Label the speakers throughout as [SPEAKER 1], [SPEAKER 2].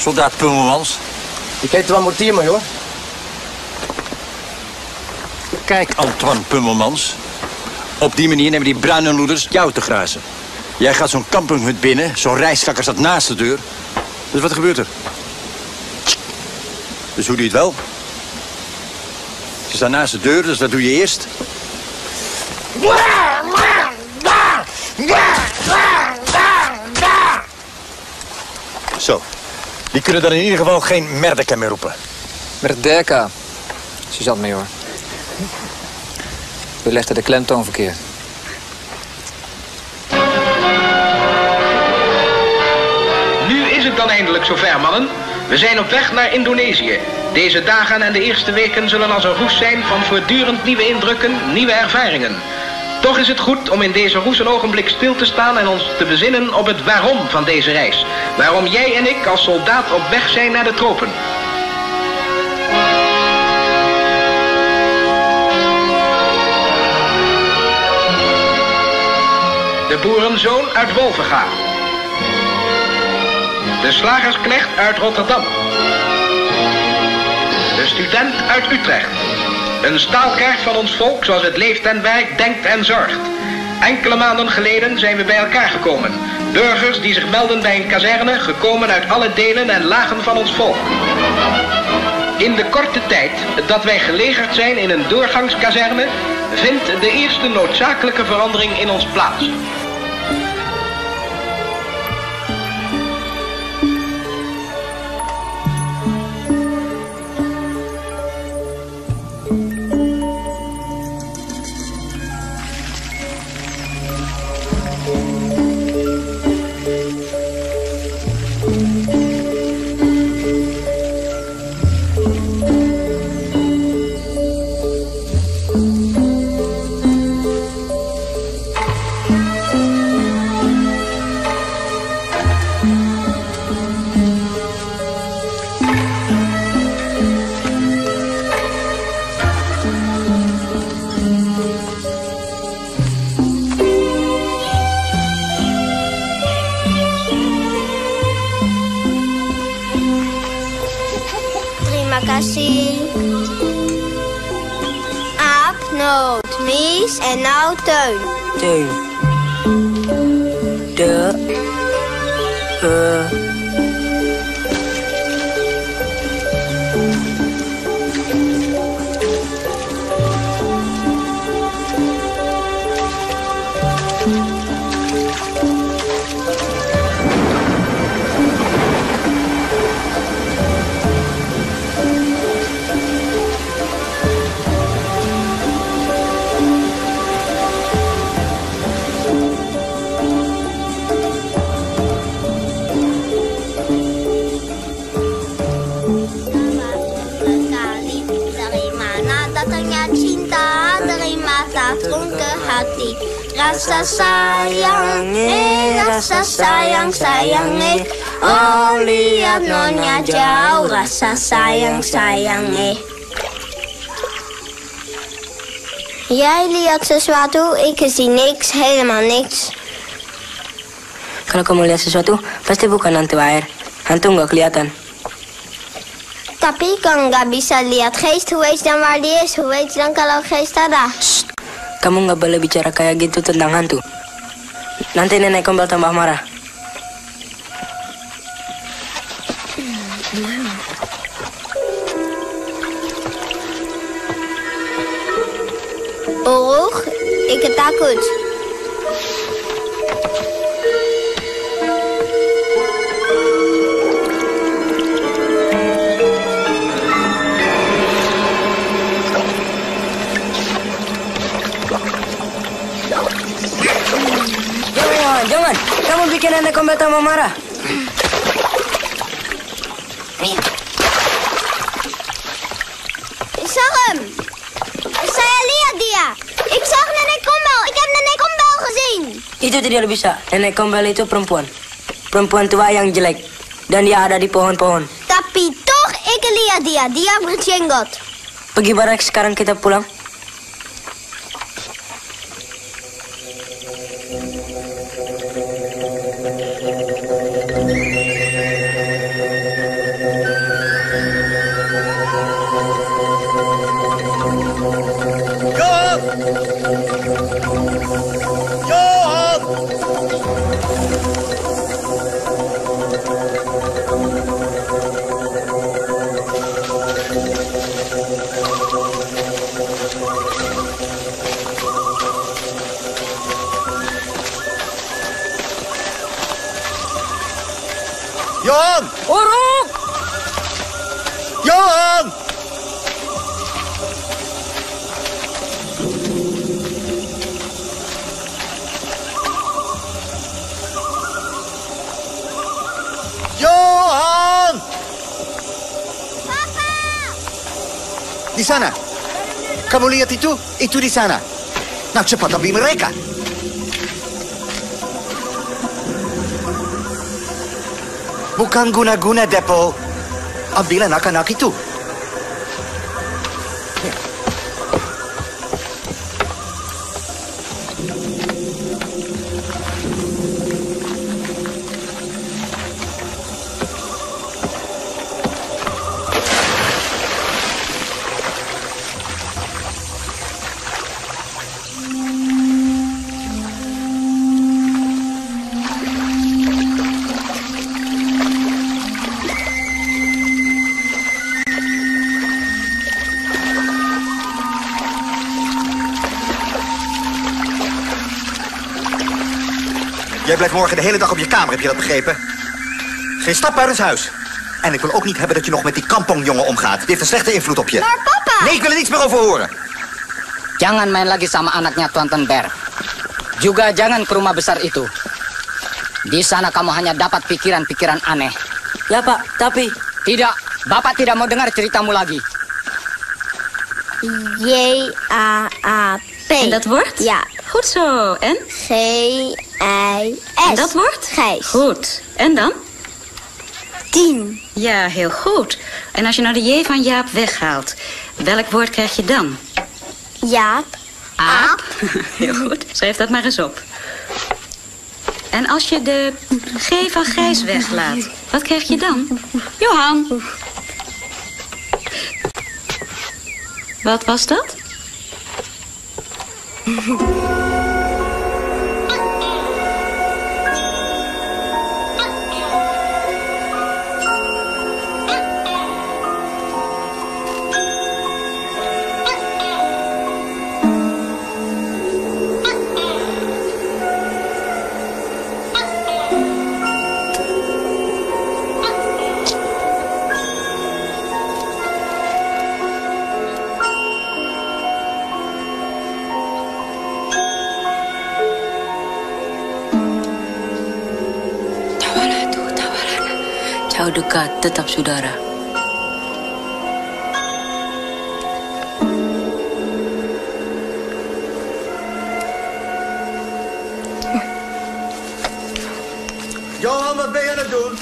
[SPEAKER 1] soldaat Pummelmans.
[SPEAKER 2] Ik heet Twan Mortier, major.
[SPEAKER 1] Kijk, Antoine Pummelmans. Op die manier nemen die bruine loeders jou te grazen. Jij gaat zo'n campinghut binnen, zo'n rijstvakker staat naast de deur. Dus wat gebeurt er? Dus hoe doe je het wel? Je staat naast de deur, dus wat doe je eerst? Zo. Die kunnen dan in ieder geval geen merdeka meer roepen.
[SPEAKER 3] Merdeka, sergeant-major. U legde de klemtoon verkeerd.
[SPEAKER 4] Nu is het dan eindelijk zover, mannen. We zijn op weg naar Indonesië. Deze dagen en de eerste weken zullen als een roes zijn van voortdurend nieuwe indrukken, nieuwe ervaringen. Toch is het goed om in deze roes een ogenblik stil te staan en ons te bezinnen op het waarom van deze reis. Waarom jij en ik als soldaat op weg zijn naar de tropen. De boerenzoon uit Wolvenga. De slagersknecht uit Rotterdam. De student uit Utrecht. Een staalkaart van ons volk zoals het leeft en werkt, denkt en zorgt. Enkele maanden geleden zijn we bij elkaar gekomen. Burgers die zich melden bij een kazerne, gekomen uit alle delen en lagen van ons volk. In de korte tijd dat wij gelegerd zijn in een doorgangskazerne, vindt de eerste noodzakelijke verandering in ons plaats.
[SPEAKER 5] En nou Teun.
[SPEAKER 6] Teun.
[SPEAKER 5] Rasa sayang, sayang, oh lihat Nonya jauh, rasa sayang, sayang, Jij lihat sesuatu, ik zie niks, helemaal niks.
[SPEAKER 6] Kalau kamu lihat sesuatu, pasti bukan hantu air. Hantu nggak kelihatan.
[SPEAKER 5] Tapi kan nggak bisa lihat geest, hoe weet je dan waar die is? Hoe weet je dan kalau geest ada?
[SPEAKER 6] Shh. Kamu nggak boleh bicara kayak gitu tentang hantu. Nanti nenek kembal tambah marah.
[SPEAKER 5] Oruch, ik takut.
[SPEAKER 6] Jangan, kamu bikin nenek kembal tambah marah.
[SPEAKER 5] Ik zag hem. Saya lihat dia. Ik zag nenek kembal. Ik heb nenek kembal gezien.
[SPEAKER 6] Itu tidak bisa. Nenek kembal itu perempuan. Perempuan tua yang jelek. Dan dia ada di pohon-pohon.
[SPEAKER 5] Tapi toch, ik lihat dia. Dia berjenggot.
[SPEAKER 6] Pergi Barak, sekarang kita pulang.
[SPEAKER 1] Johan!
[SPEAKER 6] Orok!
[SPEAKER 1] Johan! Johan!
[SPEAKER 5] Papa!
[SPEAKER 1] Di sana. Kamu lihat itu? Itu di sana. Nah, cepat ambil mereka. Bukan guna-guna, Depo. Ambil anak-anak itu. Jij blijft morgen de hele dag op je kamer, heb je dat begrepen? Geen stap uit het huis. En ik wil ook niet hebben dat je nog met die kampongjongen omgaat. Die heeft een slechte invloed op je.
[SPEAKER 5] Maar papa!
[SPEAKER 1] Nee, ik wil er niets meer over horen.
[SPEAKER 7] Jangan main lagi sama anaknya Tuan Ten Ber. Juga jangan ke rumah besar itu. Di sana kamu hanya dapat pikiran-pikiran aneh.
[SPEAKER 6] Ja, Pak, tapi...
[SPEAKER 7] Tidak, Bapak tidak mau dengar ceritamu lagi.
[SPEAKER 5] J-A-A-P.
[SPEAKER 8] En dat wordt?
[SPEAKER 5] Ja.
[SPEAKER 8] Goed zo. En?
[SPEAKER 5] G-I-S.
[SPEAKER 8] En dat wordt?
[SPEAKER 5] Gijs.
[SPEAKER 8] Goed. En dan?
[SPEAKER 5] 10.
[SPEAKER 8] Ja, heel goed. En als je nou de J van Jaap weghaalt, welk woord krijg je dan?
[SPEAKER 5] Jaap.
[SPEAKER 8] Aap. Heel goed. Schrijf dat maar eens op. En als je de G van Gijs weglaat, wat krijg je dan? Johan. Wat was dat?
[SPEAKER 6] Jauh dekat, tetap saudara.
[SPEAKER 1] Johan, wat ben je aan het doen?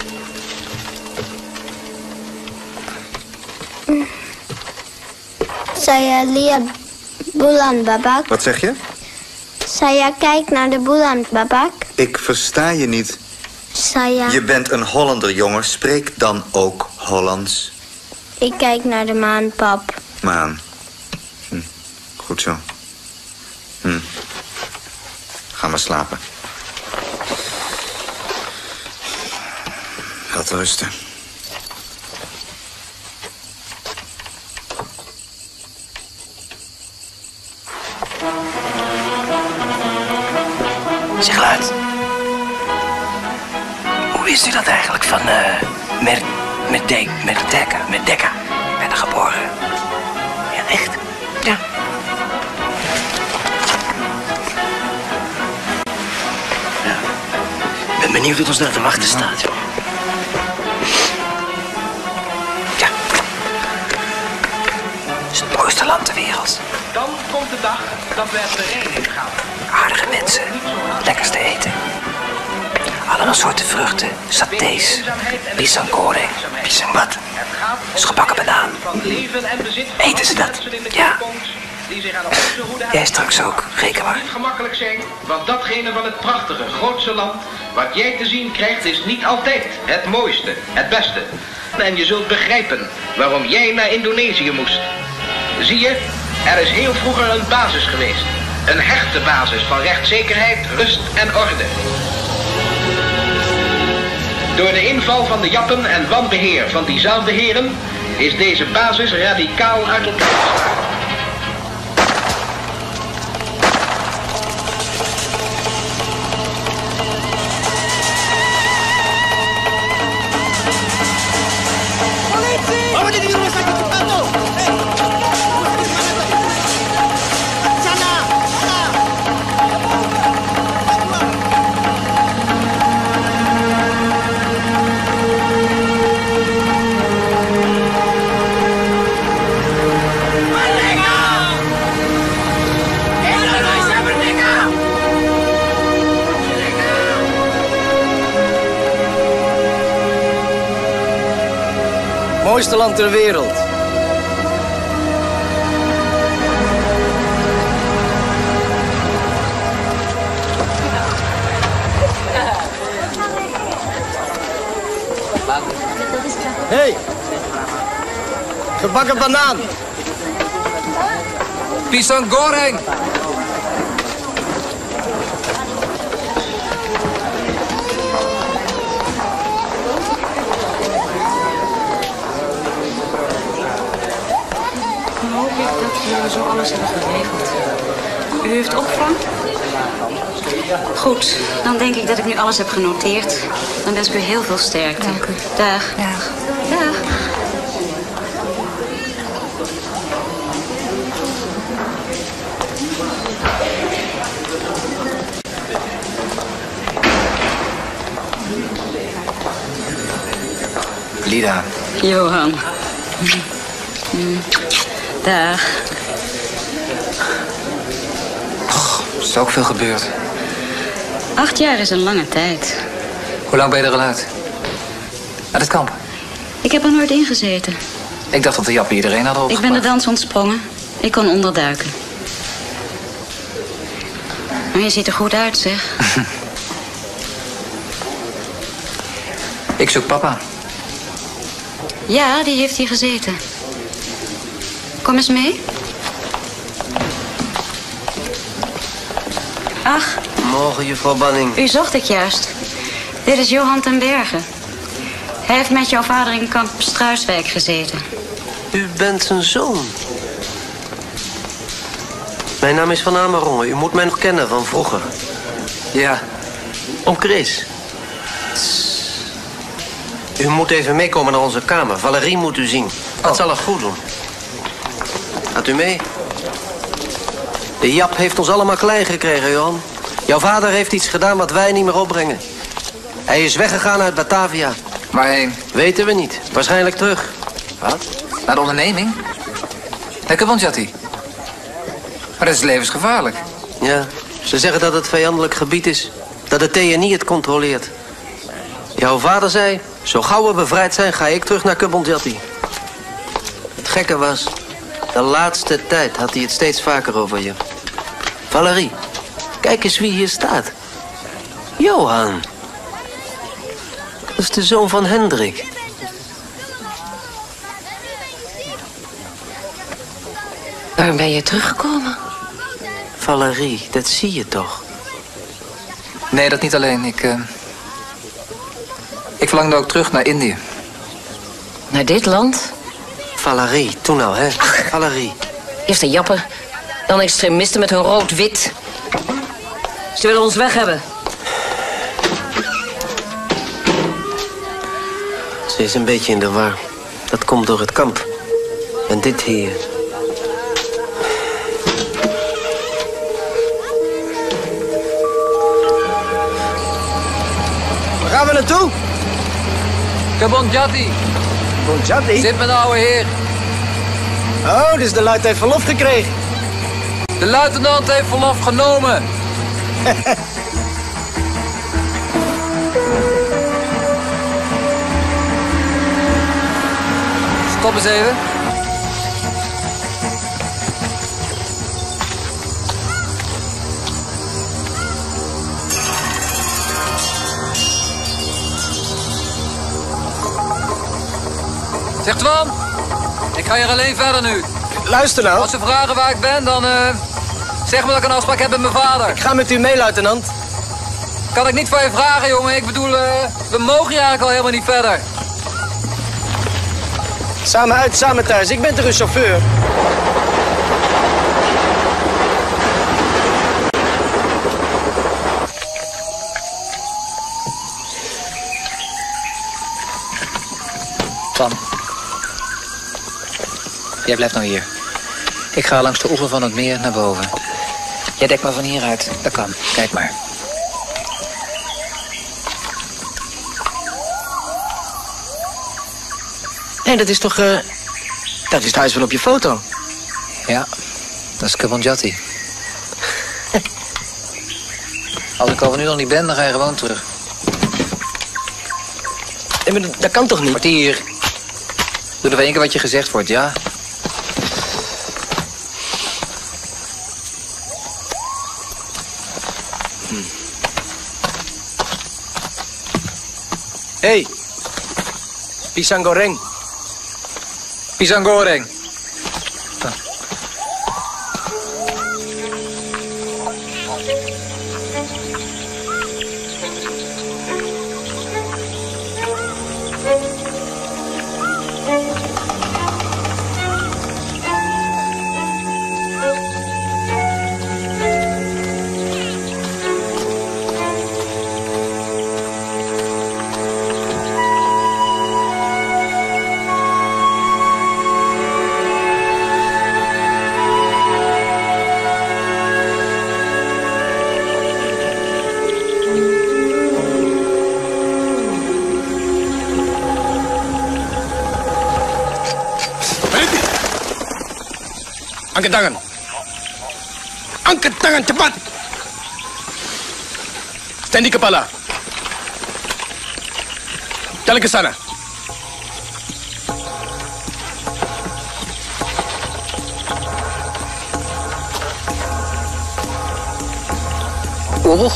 [SPEAKER 5] Saya lihat bulan, Babak.
[SPEAKER 1] Wat zeg je?
[SPEAKER 5] Saya kijk naar de bulan, Babak.
[SPEAKER 1] Ik versta je niet.
[SPEAKER 5] Saya...
[SPEAKER 1] Je bent een Hollander, jongen. Spreek dan ook Hollands.
[SPEAKER 5] Ik kijk naar de maan, pap.
[SPEAKER 1] Maan. Goed zo. Ga maar slapen. Laat rusten.
[SPEAKER 2] Zeg luid. Hoe wist u dat eigenlijk van Merdeka? Ik ben er geboren. Ja, echt? Ja. Ja. Ik ben benieuwd wat ons daar te wachten staat, joh. Ja. Het is het mooiste land ter wereld.
[SPEAKER 4] Dan komt de dag dat we het terrein in gaan.
[SPEAKER 2] Aardige mensen, lekkerste eten. Allemaal soorten vruchten, satés, pisang goreng, pisang wat? Dus gebakken banaan. Eten ze dat? Ja. Jij straks ook, reken maar.
[SPEAKER 4] Het niet gemakkelijk zijn, want datgene van het prachtige, grootse land, wat jij te zien krijgt, is niet altijd het mooiste, het beste. En je zult begrijpen waarom jij naar Indonesië moest. Zie je, Er is heel vroeger een basis geweest. Een hechte basis van rechtszekerheid, rust en orde. Door de inval van de Jappen en wanbeheer van diezelfde heren is deze basis radicaal uit elkaar geslagen.
[SPEAKER 9] Mooiste land ter wereld. Hey, gebakken banaan.
[SPEAKER 3] Pisang goreng.
[SPEAKER 8] Zo alles hebben geregeld. U heeft opvang? Goed, dan denk ik dat ik nu alles heb genoteerd. Dan wens ik u heel veel sterkte.
[SPEAKER 6] Dank u.
[SPEAKER 8] Dag.
[SPEAKER 6] Dag.
[SPEAKER 8] Dag.
[SPEAKER 3] Lida.
[SPEAKER 8] Johan. Dag.
[SPEAKER 3] Er is ook veel gebeurd.
[SPEAKER 8] 8 jaar is een lange tijd.
[SPEAKER 3] Hoe lang ben je er al uit? Uit het kamp?
[SPEAKER 8] Ik heb er nooit in gezeten.
[SPEAKER 3] Ik dacht dat de Jappen iedereen hadden
[SPEAKER 8] Ik
[SPEAKER 3] opgepakt.
[SPEAKER 8] ben de dans ontsprongen. Ik kon onderduiken. Maar je ziet er goed uit, zeg.
[SPEAKER 3] Ik zoek papa.
[SPEAKER 8] Ja, die heeft hier gezeten. Kom eens mee. Ach,
[SPEAKER 9] Morgen, juffrouw Banning.
[SPEAKER 8] u zocht ik juist. Dit is Johan ten Berge. Hij heeft met jouw vader in kamp Struiswijk gezeten.
[SPEAKER 9] U bent zijn zoon. Mijn naam is Van Amerongen. U moet mij nog kennen van vroeger.
[SPEAKER 3] Ja.
[SPEAKER 9] Oom Chris. U moet even meekomen naar onze kamer. Valerie moet u zien. Dat zal er goed doen. Gaat u mee? De Jap heeft ons allemaal klein gekregen, Johan. Jouw vader heeft iets gedaan wat wij niet meer opbrengen. Hij is weggegaan uit Batavia.
[SPEAKER 3] Waarheen?
[SPEAKER 9] Weten we niet. Waarschijnlijk terug. Wat?
[SPEAKER 3] Naar de onderneming? Naar Kubonjati. Maar dat is levensgevaarlijk.
[SPEAKER 9] Ja, ze zeggen dat het vijandelijk gebied is. Dat de TNI het controleert. Jouw vader zei, zo gauw we bevrijd zijn, ga ik terug naar Kubonjati. Het gekke was, de laatste tijd had hij het steeds vaker over je. Valerie, kijk eens wie hier staat. Johan. Dat is de zoon van Hendrik.
[SPEAKER 6] Waarom ben je teruggekomen?
[SPEAKER 9] Valerie, dat zie je toch?
[SPEAKER 3] Nee, dat niet alleen. Ik verlangde ook terug naar Indië.
[SPEAKER 6] Naar dit land?
[SPEAKER 9] Valerie, toen nou, hè? Valerie.
[SPEAKER 6] Eerst de Jappen, dan extremisten met hun rood-wit. Ze willen ons weg hebben.
[SPEAKER 9] Ze is een beetje in de war. Dat komt door het kamp. En dit hier. Waar gaan we naartoe?
[SPEAKER 3] Kubonjati.
[SPEAKER 9] Kubonjati?
[SPEAKER 3] Zit met de oude heer.
[SPEAKER 9] Oh, dus de luid heeft verlof gekregen.
[SPEAKER 3] De luitenant heeft verlof genomen. Stop eens even. Zeg Twan, ik ga hier alleen verder nu.
[SPEAKER 9] luister nou.
[SPEAKER 3] Als ze vragen waar ik ben, dan zeg me dat ik een afspraak heb met mijn vader.
[SPEAKER 9] Ik ga met u mee, luitenant.
[SPEAKER 3] Kan ik niet voor je vragen, jongen. Ik bedoel, we mogen hier eigenlijk al helemaal niet verder.
[SPEAKER 9] Samen uit, samen thuis. Ik ben toch een chauffeur?
[SPEAKER 3] Twan. Jij blijft nou hier. Ik ga langs de oever van het meer naar boven. Jij dekt me van hieruit. Dat kan. Kijk maar.
[SPEAKER 9] Nee, dat is toch... dat is het huis wel op je foto.
[SPEAKER 3] Ja, dat is Kabonjati. Als ik over nu nog niet ben, dan ga je gewoon terug.
[SPEAKER 9] Nee, maar dat kan toch niet?
[SPEAKER 3] Kwartier. Doe nog één keer wat je gezegd wordt, ja?
[SPEAKER 9] Hey, pisang goreng.
[SPEAKER 3] Pisang goreng.
[SPEAKER 9] Angkat tangan. Angkat tangan cepat. Stand di kepala. Jalan ke sana.
[SPEAKER 3] Oh.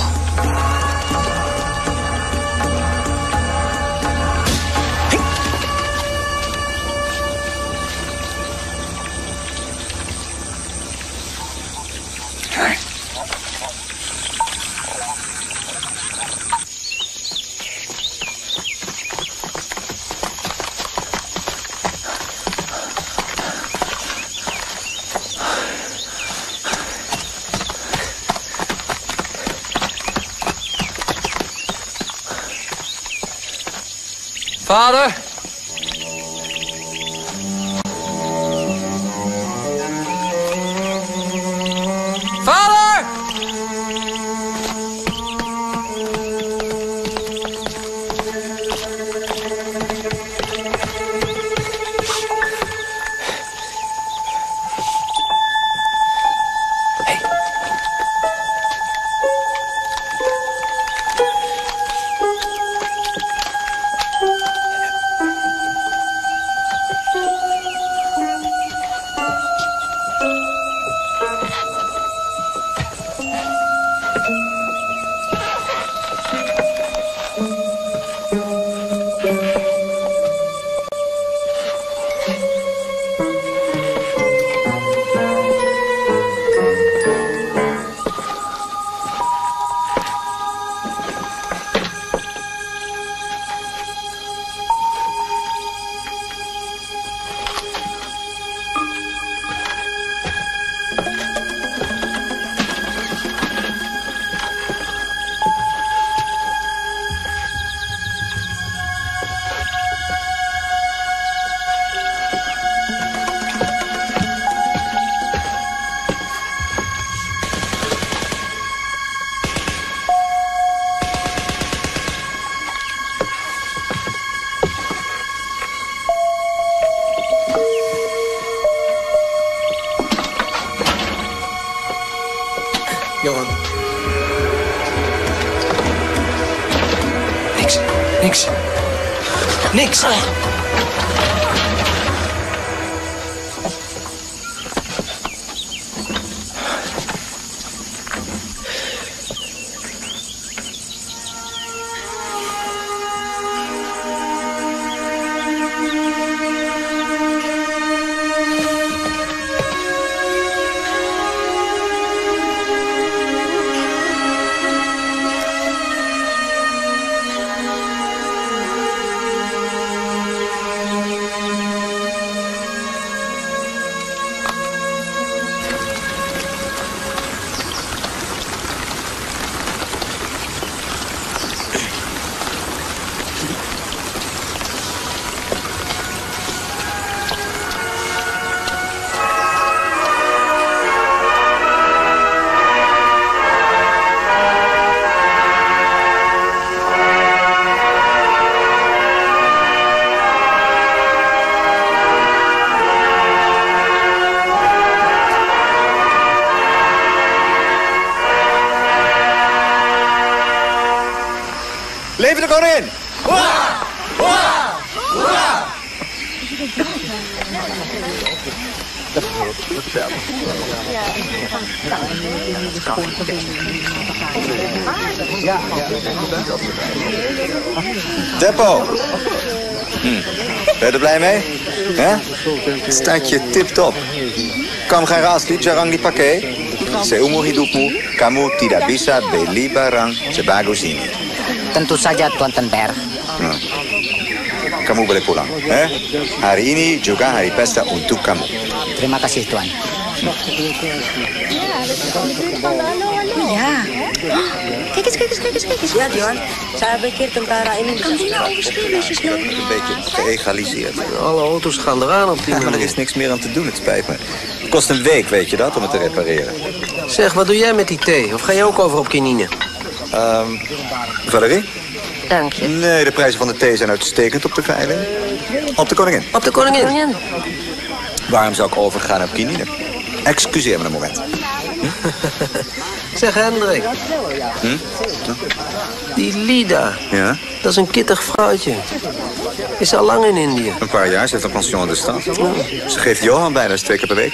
[SPEAKER 3] Vader? Vader! Hey.
[SPEAKER 9] Johan.
[SPEAKER 3] Niks. Niks.
[SPEAKER 9] Niks.
[SPEAKER 1] Leven de koningin! Hoera! Hoera! Hoera! Deppo. Ben je er blij mee? Ja? Staat je tip-top. Kam gaan rasli, jarang di pakai. Seumur hidupmu, kamu tidak bisa beli barang sebagus ini.
[SPEAKER 7] Tentu saja, Tuan Ten Berg.
[SPEAKER 1] Kamu boleh pulang. Hari ini juga hari pesta untuk kamu.
[SPEAKER 7] Terima kasih, Tuan.
[SPEAKER 8] Ja. Kijk eens.
[SPEAKER 6] Ja, Tuan. Saya pikir tentara ini bisa
[SPEAKER 1] Een beetje geëgaliseerd.
[SPEAKER 9] Alle auto's gaan eraan op die
[SPEAKER 1] Ja, maar er is niks meer aan te doen, het spijt me. Het kost een week, weet je dat, om het te repareren.
[SPEAKER 9] Zeg, wat doe jij met die thee? Of ga je ook over op kinine?
[SPEAKER 1] Valerie?
[SPEAKER 6] Dank je.
[SPEAKER 1] Nee, de prijzen van de thee zijn uitstekend op de veiling. Op de koningin.
[SPEAKER 9] Op de koningin.
[SPEAKER 1] Waarom zou ik overgaan op kinine? Excuseer me een moment.
[SPEAKER 9] Zeg, Hendrik. Die Lida.
[SPEAKER 1] Ja?
[SPEAKER 9] Dat is een kittig vrouwtje. Is al lang in Indië.
[SPEAKER 1] Een paar jaar, ze heeft een pension in de stad. Ze geeft Johan bijna eens 2 keer per week.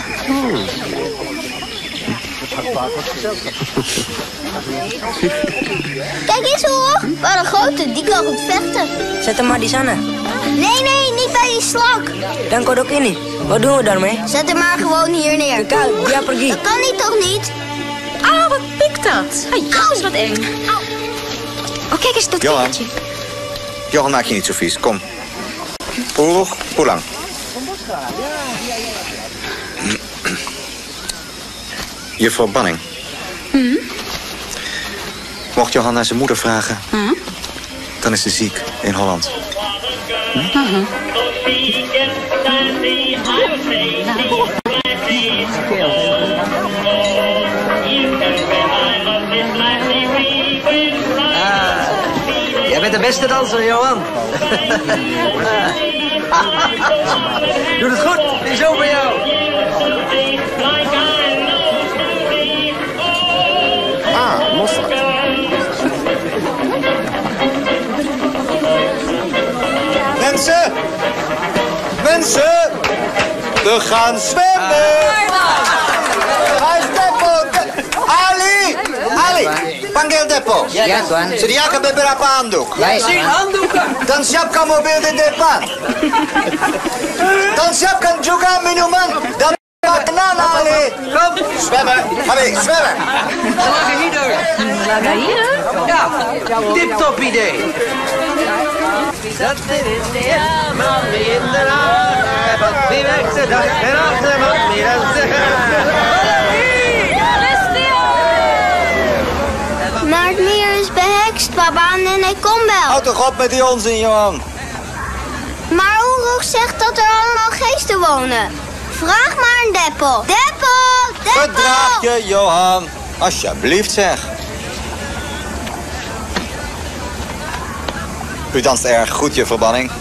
[SPEAKER 5] Kijk eens hoor. Wat een grote, die kan goed vechten.
[SPEAKER 6] Zet hem maar die sana.
[SPEAKER 5] Nee, niet bij die slak.
[SPEAKER 6] Dan kodok ini. Wat doen we daarmee?
[SPEAKER 5] Zet hem maar gewoon hier neer.
[SPEAKER 6] Kijk, dia pergi.
[SPEAKER 5] Dat kan niet, toch niet?
[SPEAKER 8] Ah, wat pikt dat? Dat is wat eng. Oh, kijk eens, dat
[SPEAKER 1] Johan.
[SPEAKER 8] kindertje.
[SPEAKER 1] Johan, maak je niet zo vies. Kom. Pulang. Juffrouw Banning. Mocht Johan naar zijn moeder vragen, dan is ze ziek in Holland.
[SPEAKER 9] Jij bent de beste danser, Johan. Doe het goed. Het is over jou.
[SPEAKER 1] Mossad. Mensen, we gaan zwemmen. Hai Deppo. Ali, panggil Deppo.
[SPEAKER 7] Ya, Tuan.
[SPEAKER 1] Sediakan beberapa handuk.
[SPEAKER 7] Baik, Tuan.
[SPEAKER 1] Dan siapkan mobil di depan. Dan siapkan juga minuman dan makanan, Ali.
[SPEAKER 9] Kom.
[SPEAKER 1] Zwemmen, Ali, zwemmen.
[SPEAKER 9] Slagen niet door.
[SPEAKER 8] Laga hier?
[SPEAKER 9] Ja, tip-top idee. Dat is de man in de nacht. Wat wie werkt de dag en nacht en wat meer dan
[SPEAKER 5] Maar het meer is behekst, papa, en hij komt wel.
[SPEAKER 1] Houd toch op met die onzin, Johan.
[SPEAKER 5] Maar Oeroeg zegt dat er allemaal geesten wonen. Vraag maar aan Deppo. Deppo!
[SPEAKER 1] Gedraag je, Johan. Alsjeblieft, zeg. U danst erg goed, juffrouw Banning.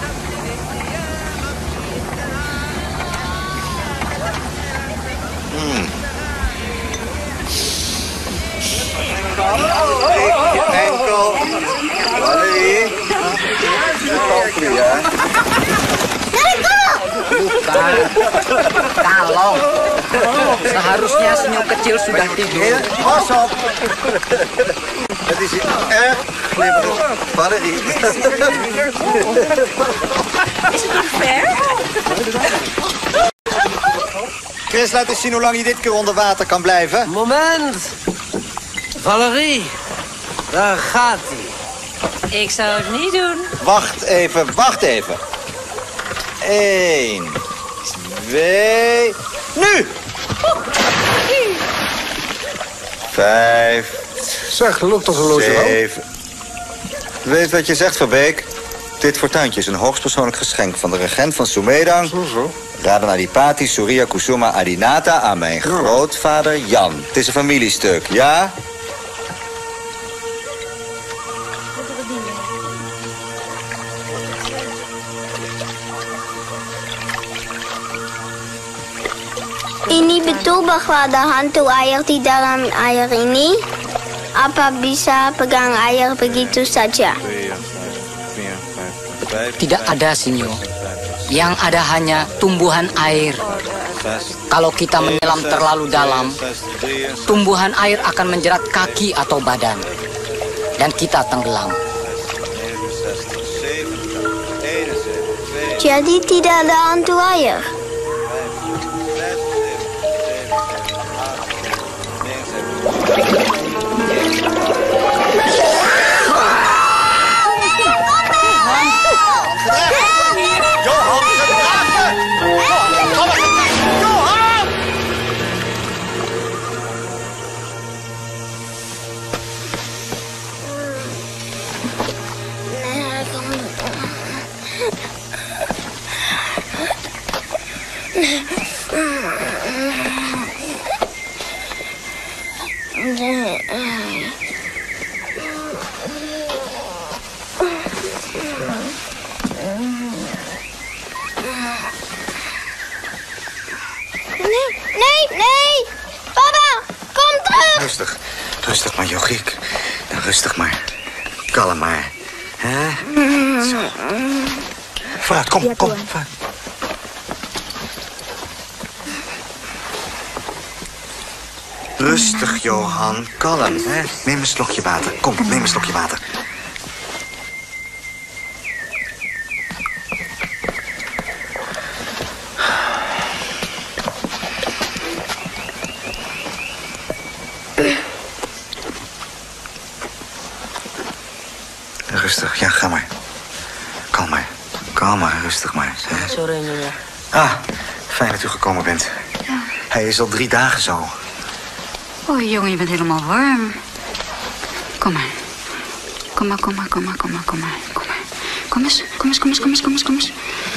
[SPEAKER 1] Enkel. Valerie. Ja.
[SPEAKER 7] Kalau seharusnya senyum kecil sudah tidur.
[SPEAKER 1] Pas op. Het is erg glibberig. Valerie.
[SPEAKER 8] Is het nog ver?
[SPEAKER 1] Chris, laat eens zien hoe lang je dit keer onder water kan blijven.
[SPEAKER 9] Moment. Valerie, daar gaat hij.
[SPEAKER 8] Ik zou het niet doen.
[SPEAKER 1] Wacht even. 1, 2, nu! 5,
[SPEAKER 9] Zeg, dat loopt toch een loze wel?
[SPEAKER 1] 7. Weet wat je zegt, Verbeek? Dit fortuintje is een hoogstpersoonlijk geschenk van de regent van Sumedang, Radhanadipati Surya Kusuma Adinata, aan mijn grootvader Jan. Het is een familiestuk, ja?
[SPEAKER 5] Ini betul bahwa ada hantu air di dalam air ini? Apa bisa pegang air begitu saja?
[SPEAKER 7] Tidak ada, Sinyo. Yang ada hanya tumbuhan air. Kalau kita menyelam terlalu dalam, tumbuhan air akan menjerat kaki atau badan. Dan kita tenggelam.
[SPEAKER 5] Jadi tidak ada hantu air? Nee! Papa, kom terug!
[SPEAKER 1] Rustig maar, Jochiek. Nou, rustig maar. Kalm maar. Hè? Zo. Vooruit, kom. Vooruit. Rustig, Johan. Kalm, hè? Neem een slokje water. Kom, neem een slokje water. Rustig, ja, ga maar. Kalm maar, rustig maar.
[SPEAKER 6] Sorry, Nina.
[SPEAKER 1] Ah, fijn dat u gekomen bent.
[SPEAKER 8] Ja.
[SPEAKER 1] Hij is al 3 dagen zo.
[SPEAKER 8] Oh, jongen, je bent helemaal warm. Kom maar. Kom eens. Kom eens.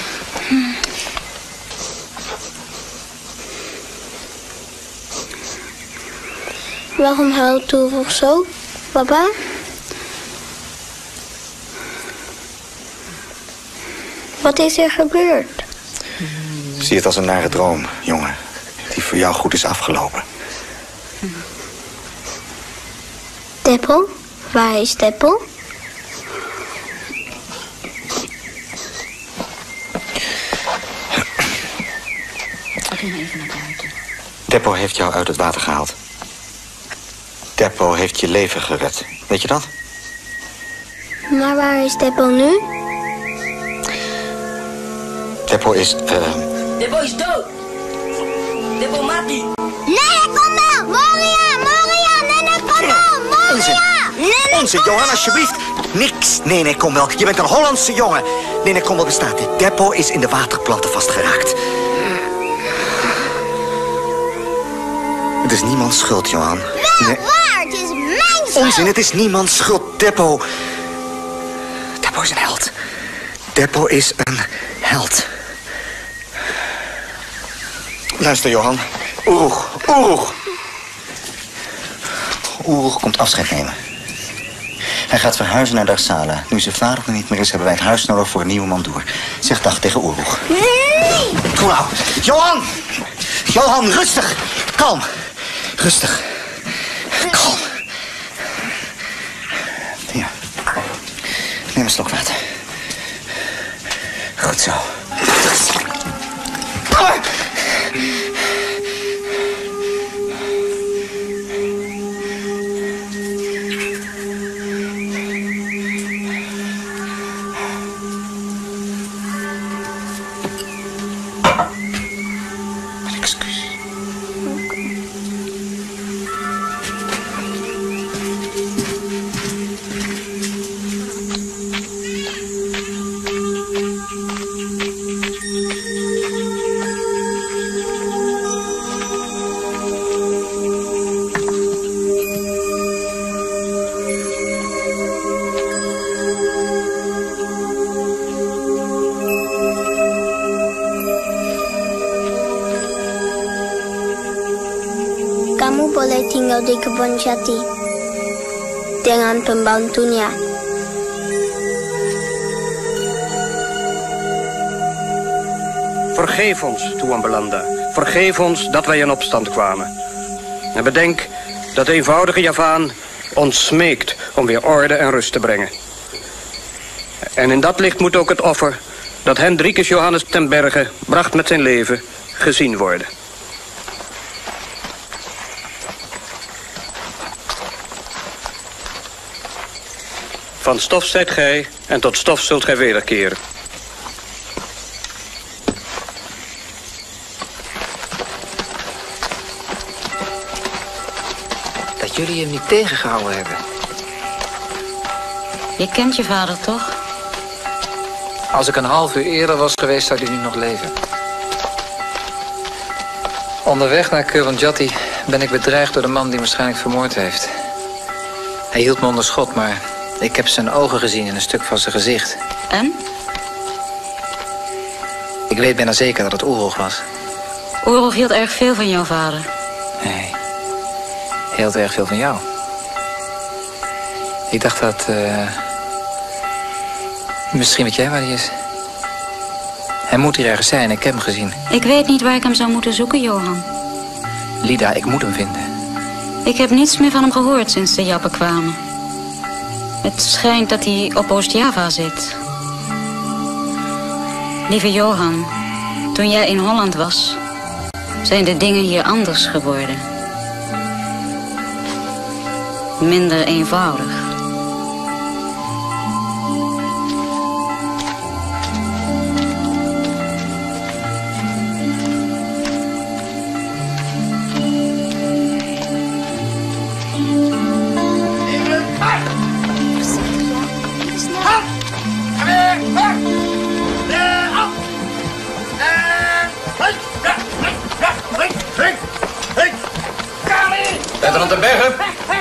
[SPEAKER 5] Waarom huilt Oeroeg zo, papa? Wat is er gebeurd?
[SPEAKER 1] Zie het als een nare droom, jongen. Die voor jou goed is afgelopen.
[SPEAKER 5] Teppo? Waar is Teppo?
[SPEAKER 1] Teppo heeft jou uit het water gehaald. Teppo heeft je leven gered. Weet je dat?
[SPEAKER 5] Maar waar is Teppo nu?
[SPEAKER 1] Teppo is...
[SPEAKER 6] Teppo is dood! Teppo mati!
[SPEAKER 5] Nee, kom wel! Moria! Nene, kom wel! Moria!
[SPEAKER 1] Onzin, Johan, alsjeblieft. Niks. Nee, kom wel. Je bent een Hollandse jongen. Nee, kom wel, bestaat dit. Teppo is in de waterplanten vastgeraakt. Het is niemands schuld, Johan.
[SPEAKER 5] Wel waar, het is mijn schuld!
[SPEAKER 1] Onzin, het is niemands schuld. Teppo is een held. Teppo is een held. Luister, Johan. Oeroeg komt afscheid nemen. Hij gaat verhuizen naar Darsala. Nu zijn vader er niet meer is, hebben wij het huis nodig voor een nieuwe mandoer. Zeg dag tegen Oeroeg.
[SPEAKER 5] Nee!
[SPEAKER 1] Kom nou. Johan, rustig. Kalm. Rustig. Kalm. Hier. Neem een slok water. Goed zo.
[SPEAKER 5] Kamu boleh tinggal di kebun jati dengan pembantunya.
[SPEAKER 10] Vergeef ons, Tuan Belanda. Vergeef ons dat wij in opstand kwamen. En bedenk dat de eenvoudige Javaan ons smeekt om weer orde en rust te brengen. En in dat licht moet ook het offer dat Hendrikus Johannes ten Berge bracht met zijn leven gezien worden. Van stof zijt gij en tot stof zult gij wederkeren.
[SPEAKER 3] Dat jullie hem niet tegengehouden hebben.
[SPEAKER 8] Je kent je vader toch?
[SPEAKER 3] Als ik een half uur eerder was geweest, zou hij nu nog leven. Onderweg naar Kurwanjati ben ik bedreigd door de man die me waarschijnlijk vermoord heeft. Hij hield me onder schot, maar ik heb zijn ogen gezien en een stuk van zijn gezicht.
[SPEAKER 8] En?
[SPEAKER 3] Ik weet bijna zeker dat het Oerog was.
[SPEAKER 8] Oerog hield erg veel van jouw vader.
[SPEAKER 3] Nee, heel erg veel van jou. Ik dacht dat... misschien weet jij waar hij is. Hij moet hier ergens zijn, ik heb hem gezien.
[SPEAKER 8] Ik weet niet waar ik hem zou moeten zoeken, Johan.
[SPEAKER 3] Lida, ik moet hem vinden.
[SPEAKER 8] Ik heb niets meer van hem gehoord sinds de Jappen kwamen. Het schijnt dat hij op Oost-Java zit. Lieve Johan, toen jij in Holland was, zijn de dingen hier anders geworden. Minder eenvoudig.
[SPEAKER 11] Luitenant ten Berge.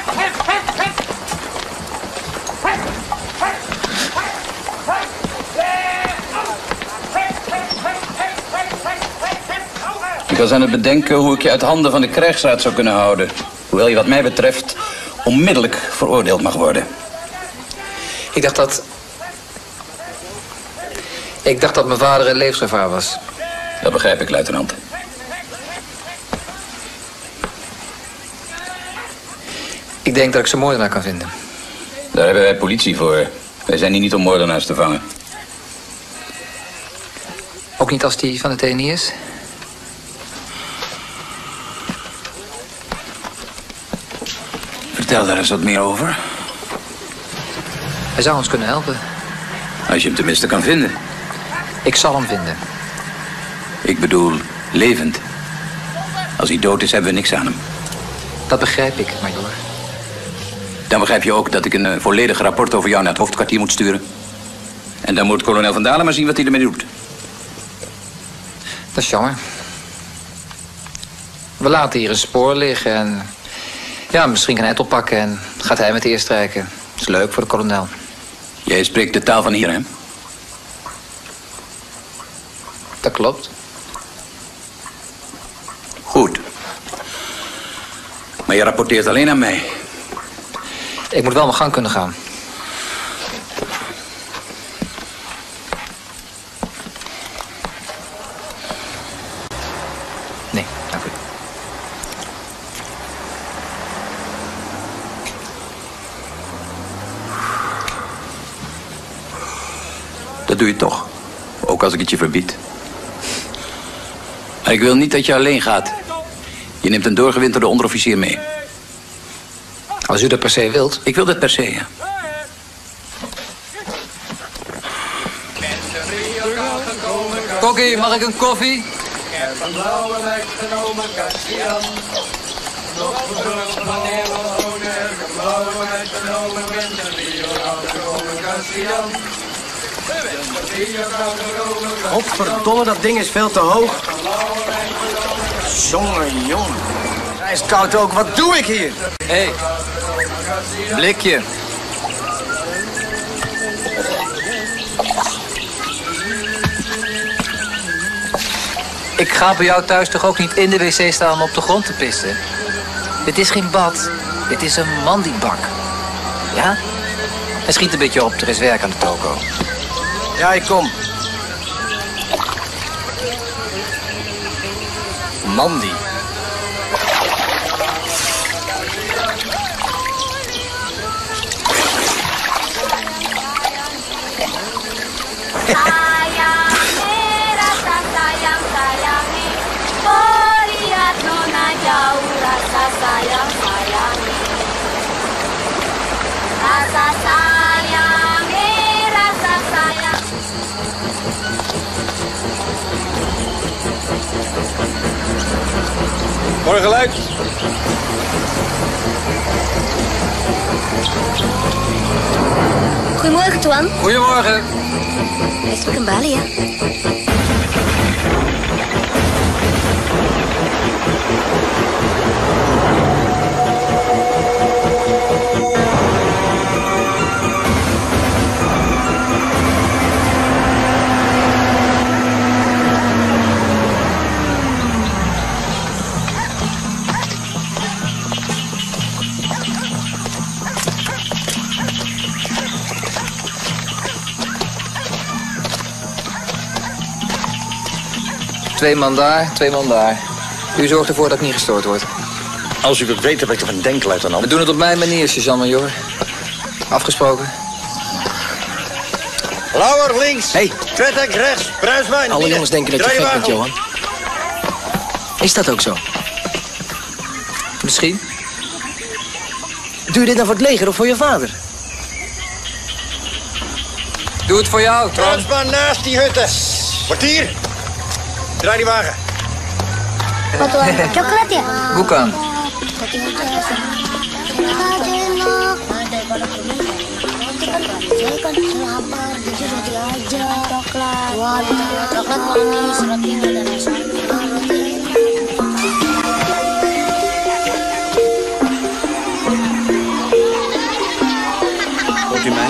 [SPEAKER 12] Ik was aan het bedenken hoe ik je uit handen van de krijgsraad zou kunnen houden. Hoewel je wat mij betreft onmiddellijk veroordeeld mag worden.
[SPEAKER 3] Ik dacht dat mijn vader in levensgevaar was.
[SPEAKER 12] Dat begrijp ik, luitenant.
[SPEAKER 3] Ik denk dat ik zijn moordenaar kan vinden.
[SPEAKER 12] Daar hebben wij politie voor. Wij zijn hier niet om moordenaars te vangen.
[SPEAKER 3] Ook niet als die van de TNI is?
[SPEAKER 12] Vertel daar eens wat meer over.
[SPEAKER 3] Hij zou ons kunnen helpen.
[SPEAKER 12] Als je hem tenminste kan vinden.
[SPEAKER 3] Ik zal hem vinden.
[SPEAKER 12] Ik bedoel, levend. Als hij dood is, hebben we niks aan hem.
[SPEAKER 3] Dat begrijp ik, majoor.
[SPEAKER 12] Dan begrijp je ook dat ik een volledig rapport over jou naar het hoofdkwartier moet sturen. En dan moet kolonel Van Dalen maar zien wat hij ermee doet.
[SPEAKER 3] Dat is jammer. We laten hier een spoor liggen en... ja, misschien kan hij het oppakken en gaat hij met de eerst strijken. Dat is leuk voor de kolonel.
[SPEAKER 12] Jij spreekt de taal van hier, hè?
[SPEAKER 3] Dat klopt.
[SPEAKER 12] Goed. Maar je rapporteert alleen aan mij.
[SPEAKER 3] Ik moet wel mijn gang kunnen gaan. Nee, dank u.
[SPEAKER 12] Dat doe je toch. Ook als ik het je verbied. Maar ik wil niet dat je alleen gaat. Je neemt een doorgewinterde onderofficier mee.
[SPEAKER 3] Als u dat per se wilt.
[SPEAKER 12] Ik wil dat per se, ja.
[SPEAKER 3] Kokkie, mag ik een koffie?
[SPEAKER 13] Ik heb een blauwe meegenomen, Cassian. Nog bedoeld wanneer we wonen. Ik heb een blauwe meegenomen, ben de Rio gekomen, Cassian.
[SPEAKER 9] Godverdomme, dat ding is veel te hoog. Jongen, jongen. Hij is koud ook. Wat doe ik hier?
[SPEAKER 3] Hé, blikje. Ik ga bij jou thuis toch ook niet in de wc staan om op de grond te pissen? Dit is geen bad. Dit is een mandibak. Ja? Hij schiet een beetje op. Er is werk aan de toko.
[SPEAKER 9] Ja, ik kom. Mandi.
[SPEAKER 5] sayangi, rasa sayang-sayangi. Oh, lihat Nona jauh, rasa sayang-sayangi. Rasa sayangi, rasa sayang.
[SPEAKER 1] Morgen, Luik.
[SPEAKER 5] Goedemorgen, Tuan.
[SPEAKER 3] Goedemorgen.
[SPEAKER 5] Wees weer kembali ya.
[SPEAKER 3] Twee man daar, 2 man daar. U zorgt ervoor dat ik niet gestoord word.
[SPEAKER 14] Als u wilt weten wat ik ervan denk, luitenant.
[SPEAKER 3] We doen het op mijn manier, sergeant-major. Afgesproken.
[SPEAKER 14] Lauwer links. Hey. Tredek rechts. Bruisma.
[SPEAKER 9] Alle jongens denken dat je gek bent, Johan. Is dat ook zo?
[SPEAKER 3] Misschien.
[SPEAKER 9] Doe je dit nou voor het leger of voor je vader?
[SPEAKER 3] Doe het voor jou, Twan.
[SPEAKER 14] Bruisma naast die hutten. Kwartier. Draai die wagen.
[SPEAKER 5] Wat Tuan? Coklat ya?
[SPEAKER 3] Bukan.
[SPEAKER 14] Hoort u mij?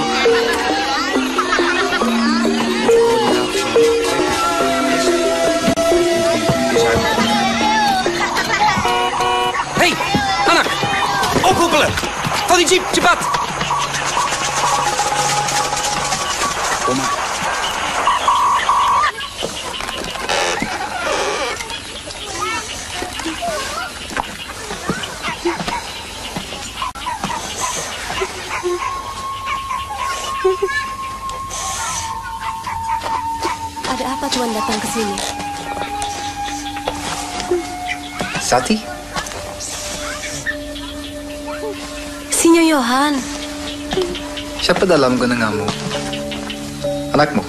[SPEAKER 10] Hé, Anak! Ophoepelen! Van die jeep, cepat!
[SPEAKER 14] Kom maar.
[SPEAKER 5] Ada apa Tuan datang ke sini?
[SPEAKER 3] Sati?
[SPEAKER 5] Sinyo Johan.
[SPEAKER 3] Siapa dalam genengamu? Anakmu?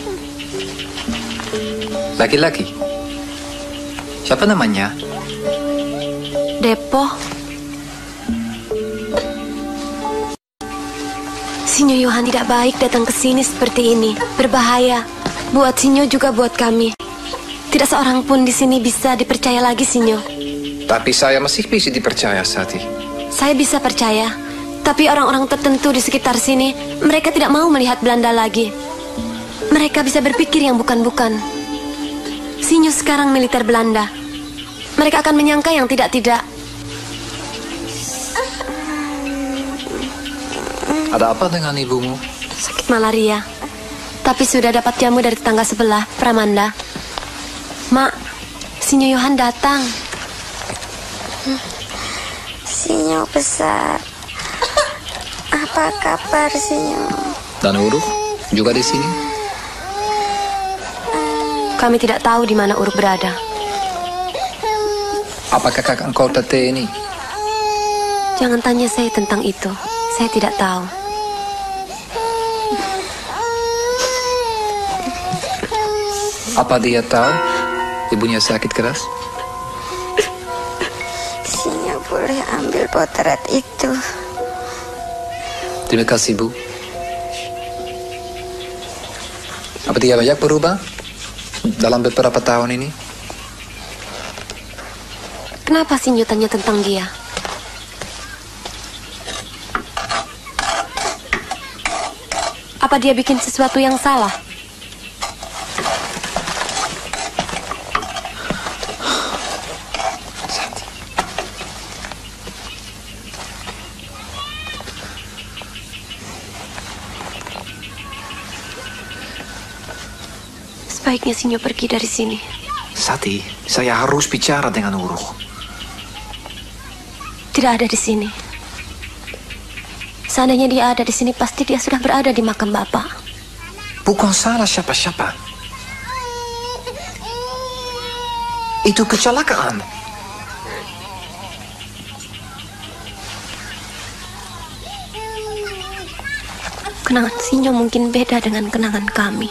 [SPEAKER 3] Laki-laki? Siapa namanya?
[SPEAKER 5] Depo. Sinyo Johan tidak baik datang ke sini seperti ini. Berbahaya. Buat Sinyo juga buat kami. Tidak seorang pun di sini bisa dipercaya lagi, Sinyo.
[SPEAKER 3] Tapi saya masih bisa dipercaya, Sati.
[SPEAKER 5] Saya bisa percaya. Tapi orang-orang tertentu di sekitar sini, mereka tidak mau melihat Belanda lagi. Mereka bisa berpikir yang bukan-bukan. Sinyo sekarang militer Belanda. Mereka akan menyangka yang tidak-tidak.
[SPEAKER 3] Ada apa dengan ibumu?
[SPEAKER 5] Sakit malaria. Tapi sudah dapat jamu dari tetangga sebelah, Pramanda. Mak, Sinyo Johan datang.
[SPEAKER 15] Sinyo besar. Apa kabar, Sinyo?
[SPEAKER 3] Dan Uruk juga di sini?
[SPEAKER 5] Kami tidak tahu di mana Uruk berada.
[SPEAKER 3] Apakah kakak anggota TNI?
[SPEAKER 5] Jangan tanya saya tentang itu. Saya tidak tahu.
[SPEAKER 3] Apa dia tahu ibunya sakit keras?
[SPEAKER 15] Sinyo boleh ambil potret itu.
[SPEAKER 3] Terima kasih, Bu. Apa dia banyak berubah dalam beberapa tahun ini?
[SPEAKER 5] Kenapa Sinyo tanya tentang dia? Apa dia bikin sesuatu yang salah? Sebaiknya Sinyo pergi dari sini.
[SPEAKER 3] Sati, saya harus bicara dengan Uruk.
[SPEAKER 5] Tidak ada di sini. Seandainya dia ada di sini, pasti dia sudah berada di makam Bapak.
[SPEAKER 2] Bukan salah siapa-siapa. Itu kecelakaan.
[SPEAKER 5] Kenangan Sinyo mungkin beda dengan kenangan kami.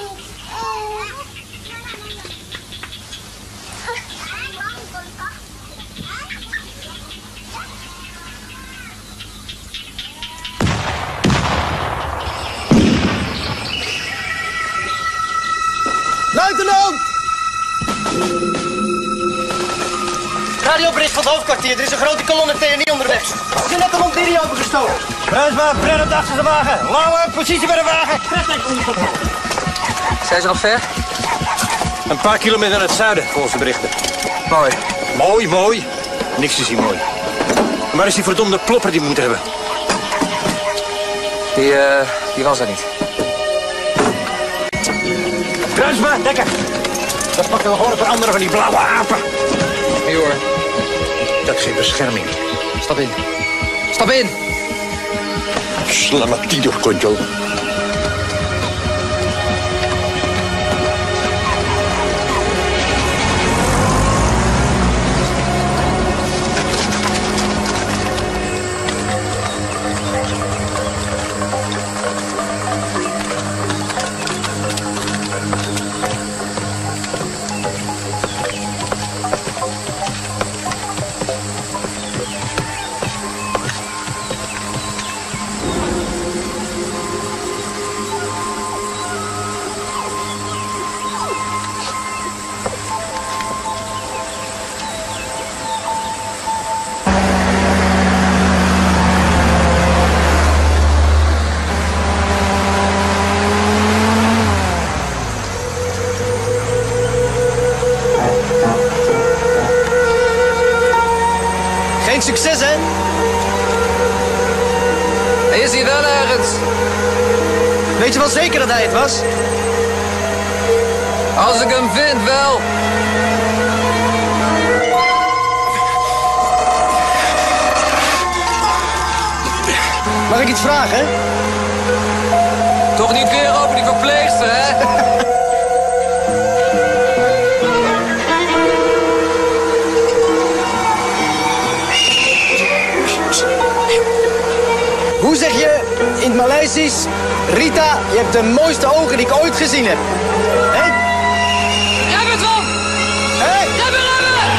[SPEAKER 14] Luitenant! Radiobericht van het hoofdkwartier. Er is een grote kolonne TNI onderweg. Ze zijn net de Monterio gestolen. Bruinsma, Brenn op de achterste wagen. Lauwe, positie bij de wagen.
[SPEAKER 3] Zijn ze nog ver?
[SPEAKER 14] Een paar kilometer naar het zuiden, volgens de berichten.
[SPEAKER 3] Mooi.
[SPEAKER 14] Mooi, mooi. Niks is hier mooi. Maar waar is die verdomde plopper die we moeten hebben?
[SPEAKER 3] Die was er niet.
[SPEAKER 14] Bruinsma, dekker. Dat pakken we gewoon op een andere van die blauwe apen.
[SPEAKER 3] Nee hoor.
[SPEAKER 14] Dat is geen bescherming.
[SPEAKER 3] Stap in. Stap in!
[SPEAKER 14] Slamatido, conjo.
[SPEAKER 6] Succes, hè?
[SPEAKER 3] Hij is hier wel ergens.
[SPEAKER 6] Weet je wel zeker dat hij het was?
[SPEAKER 3] Als ik hem vind, wel.
[SPEAKER 6] Mag ik iets vragen?
[SPEAKER 3] Toch niet weer over die verpleegster, hè?
[SPEAKER 6] Hoe zeg je in het Maleisisch... Rita, je hebt de mooiste ogen die ik ooit gezien heb. Hé?
[SPEAKER 3] Jij bent van!
[SPEAKER 6] Hé?
[SPEAKER 3] Jij bent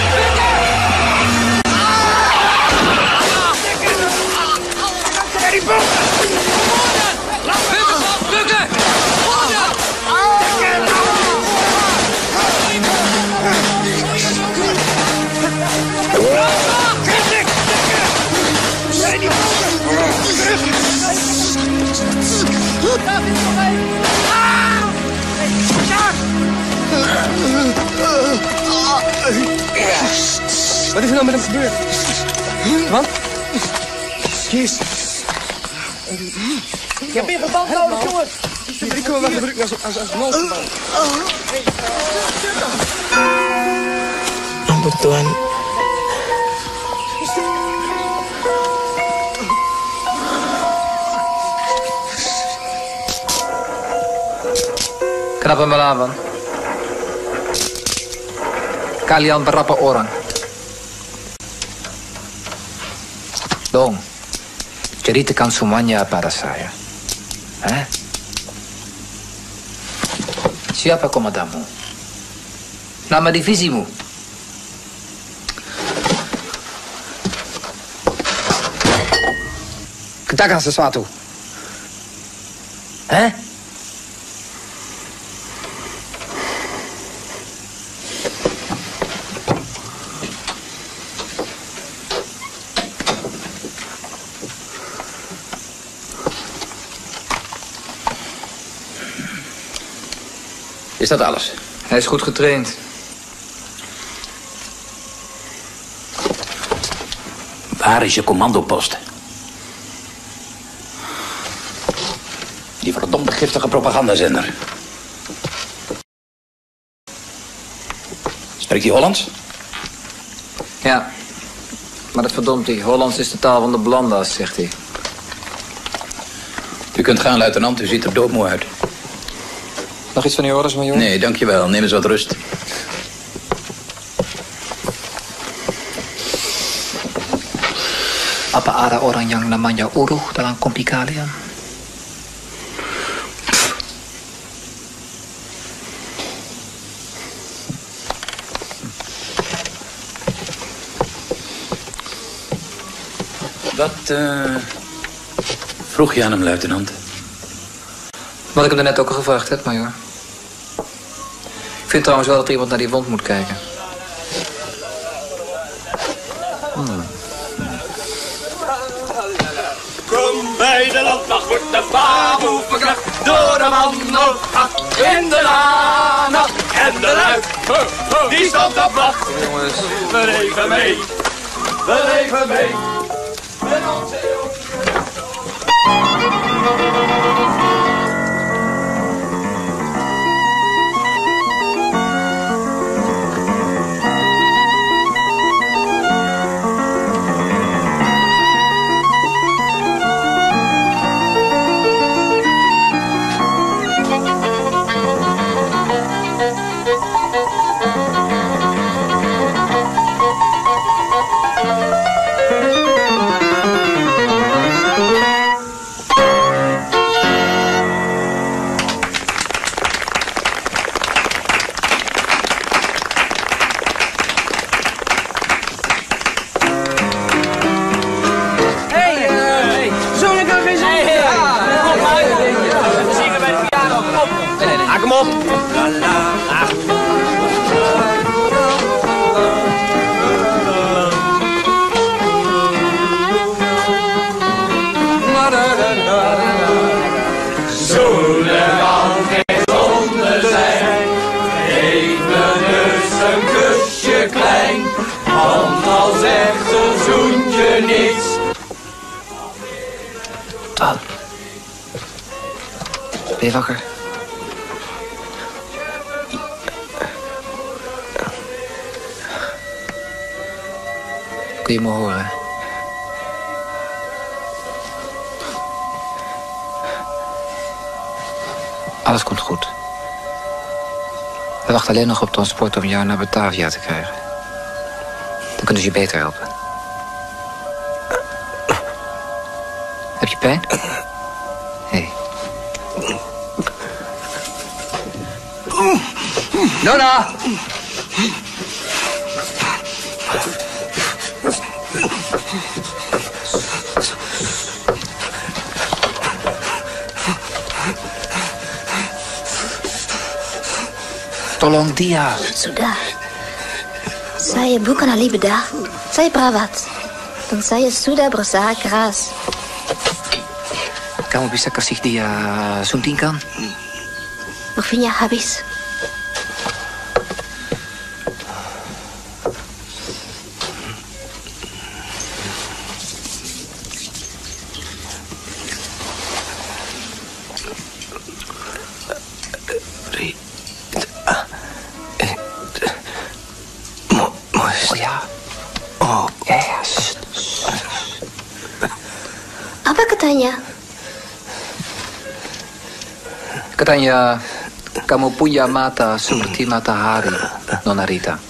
[SPEAKER 6] Wat is er nou met hem gebeurd? Wat? Jezus. Ik heb hier verband nodig, jongens. Ik kom wel gebruiken als noodverband.
[SPEAKER 16] Ampun Tuhan.
[SPEAKER 3] Kenapa melawan? Kalian berapa orang? Dong, ceritakan semuanya pada saya. Siapa komandanmu? Nama divisimu?
[SPEAKER 6] Katakan sesuatu.
[SPEAKER 12] Is dat alles?
[SPEAKER 3] Hij is goed getraind.
[SPEAKER 12] Waar is je commandopost? Die verdomde giftige propagandazender. Spreekt hij Hollands?
[SPEAKER 3] Ja, maar dat verdomt hij. Hollands is de taal van de Blanda's, zegt hij.
[SPEAKER 12] U kunt gaan, luitenant. U ziet er doodmoe uit.
[SPEAKER 3] Nog iets van uw orders, majoor?
[SPEAKER 12] Nee, dankjewel. Neem eens wat rust.
[SPEAKER 3] Apa ada orang yang namanya Uruh dalam kompi kalian?
[SPEAKER 12] Wat vroeg je aan hem, luitenant?
[SPEAKER 3] Wat ik hem daarnet ook al gevraagd heb, majoor. Ik vind trouwens wel dat er iemand naar die wond moet kijken.
[SPEAKER 13] Kom bij de landmacht, wordt de baboe verkracht door de man op acht in de nacht. En de luid, die stond op wacht. We leven mee, we leven mee. Met onze
[SPEAKER 3] Ben je wakker? Kun je me horen? Alles komt goed. We wachten alleen nog op transport om jou naar Batavia te krijgen. Dan kunnen ze je beter helpen. Heb je pijn? Hé. Nona! Tolong dia.
[SPEAKER 15] Sudah. Saya bukan ahli bedah. Saya perawat. Dan saya sudah berusaha keras.
[SPEAKER 3] Kamu bisa kasih dia suntikan?
[SPEAKER 15] Morfinnya habis.
[SPEAKER 3] Oh ja. Oh, yes.
[SPEAKER 15] Apa katanya?
[SPEAKER 3] Katanya, kamu punya mata seperti matahari, Nona Rita.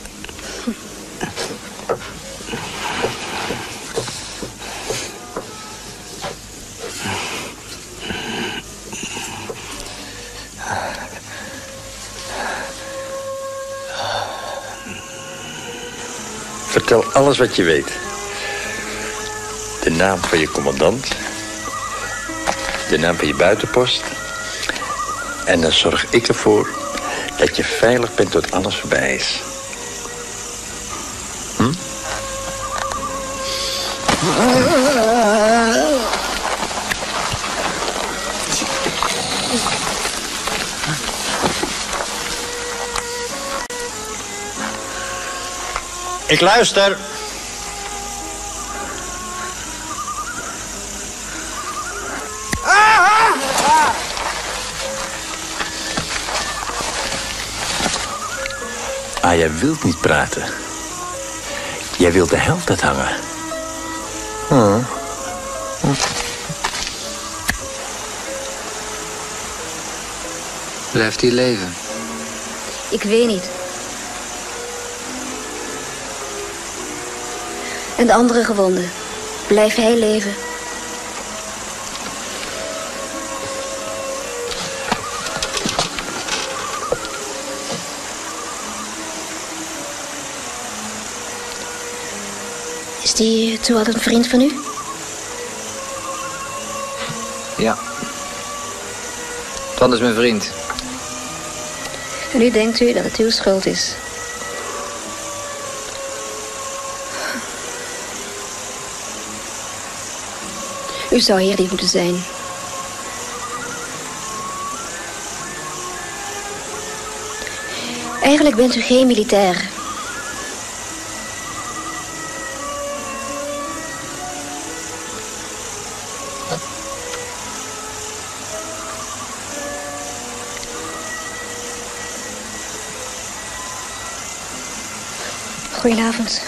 [SPEAKER 16] Vertel alles wat je weet. De naam van je commandant. De naam van je buitenpost. En dan zorg ik ervoor dat je veilig bent tot alles voorbij is. Hm?
[SPEAKER 6] Ik luister.
[SPEAKER 16] Ah, jij wilt niet praten. Jij wilt de held uithangen.
[SPEAKER 3] Blijft hij leven?
[SPEAKER 15] Ik weet niet. En de andere gewonden. Blijft hij leven? Is die toen al een vriend van u?
[SPEAKER 3] Ja. Twan is mijn vriend.
[SPEAKER 15] En nu denkt u dat het uw schuld is. U zou hier niet moeten zijn. Eigenlijk bent u geen militair. Goedenavond.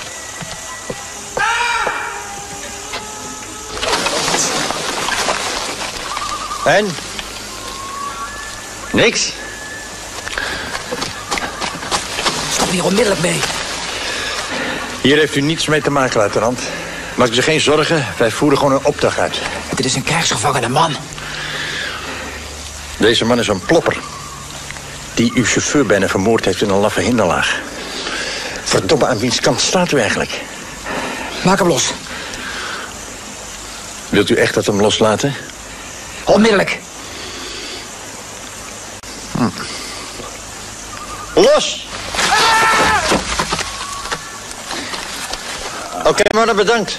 [SPEAKER 16] En? Niks?
[SPEAKER 2] Stop hier onmiddellijk mee.
[SPEAKER 16] Hier heeft u niets mee te maken, luitenant. Maak u zich geen zorgen, wij voeren gewoon een opdracht uit.
[SPEAKER 2] Dit is een krijgsgevangene man.
[SPEAKER 16] Deze man is een plopper. Die uw chauffeur bijna vermoord heeft in een laffe hinderlaag. Verdomme, aan wiens kant staat u eigenlijk?
[SPEAKER 2] Maak hem los.
[SPEAKER 16] Wilt u echt dat we hem loslaten?
[SPEAKER 2] Onmiddellijk.
[SPEAKER 16] Los! Oké, maar dan bedankt.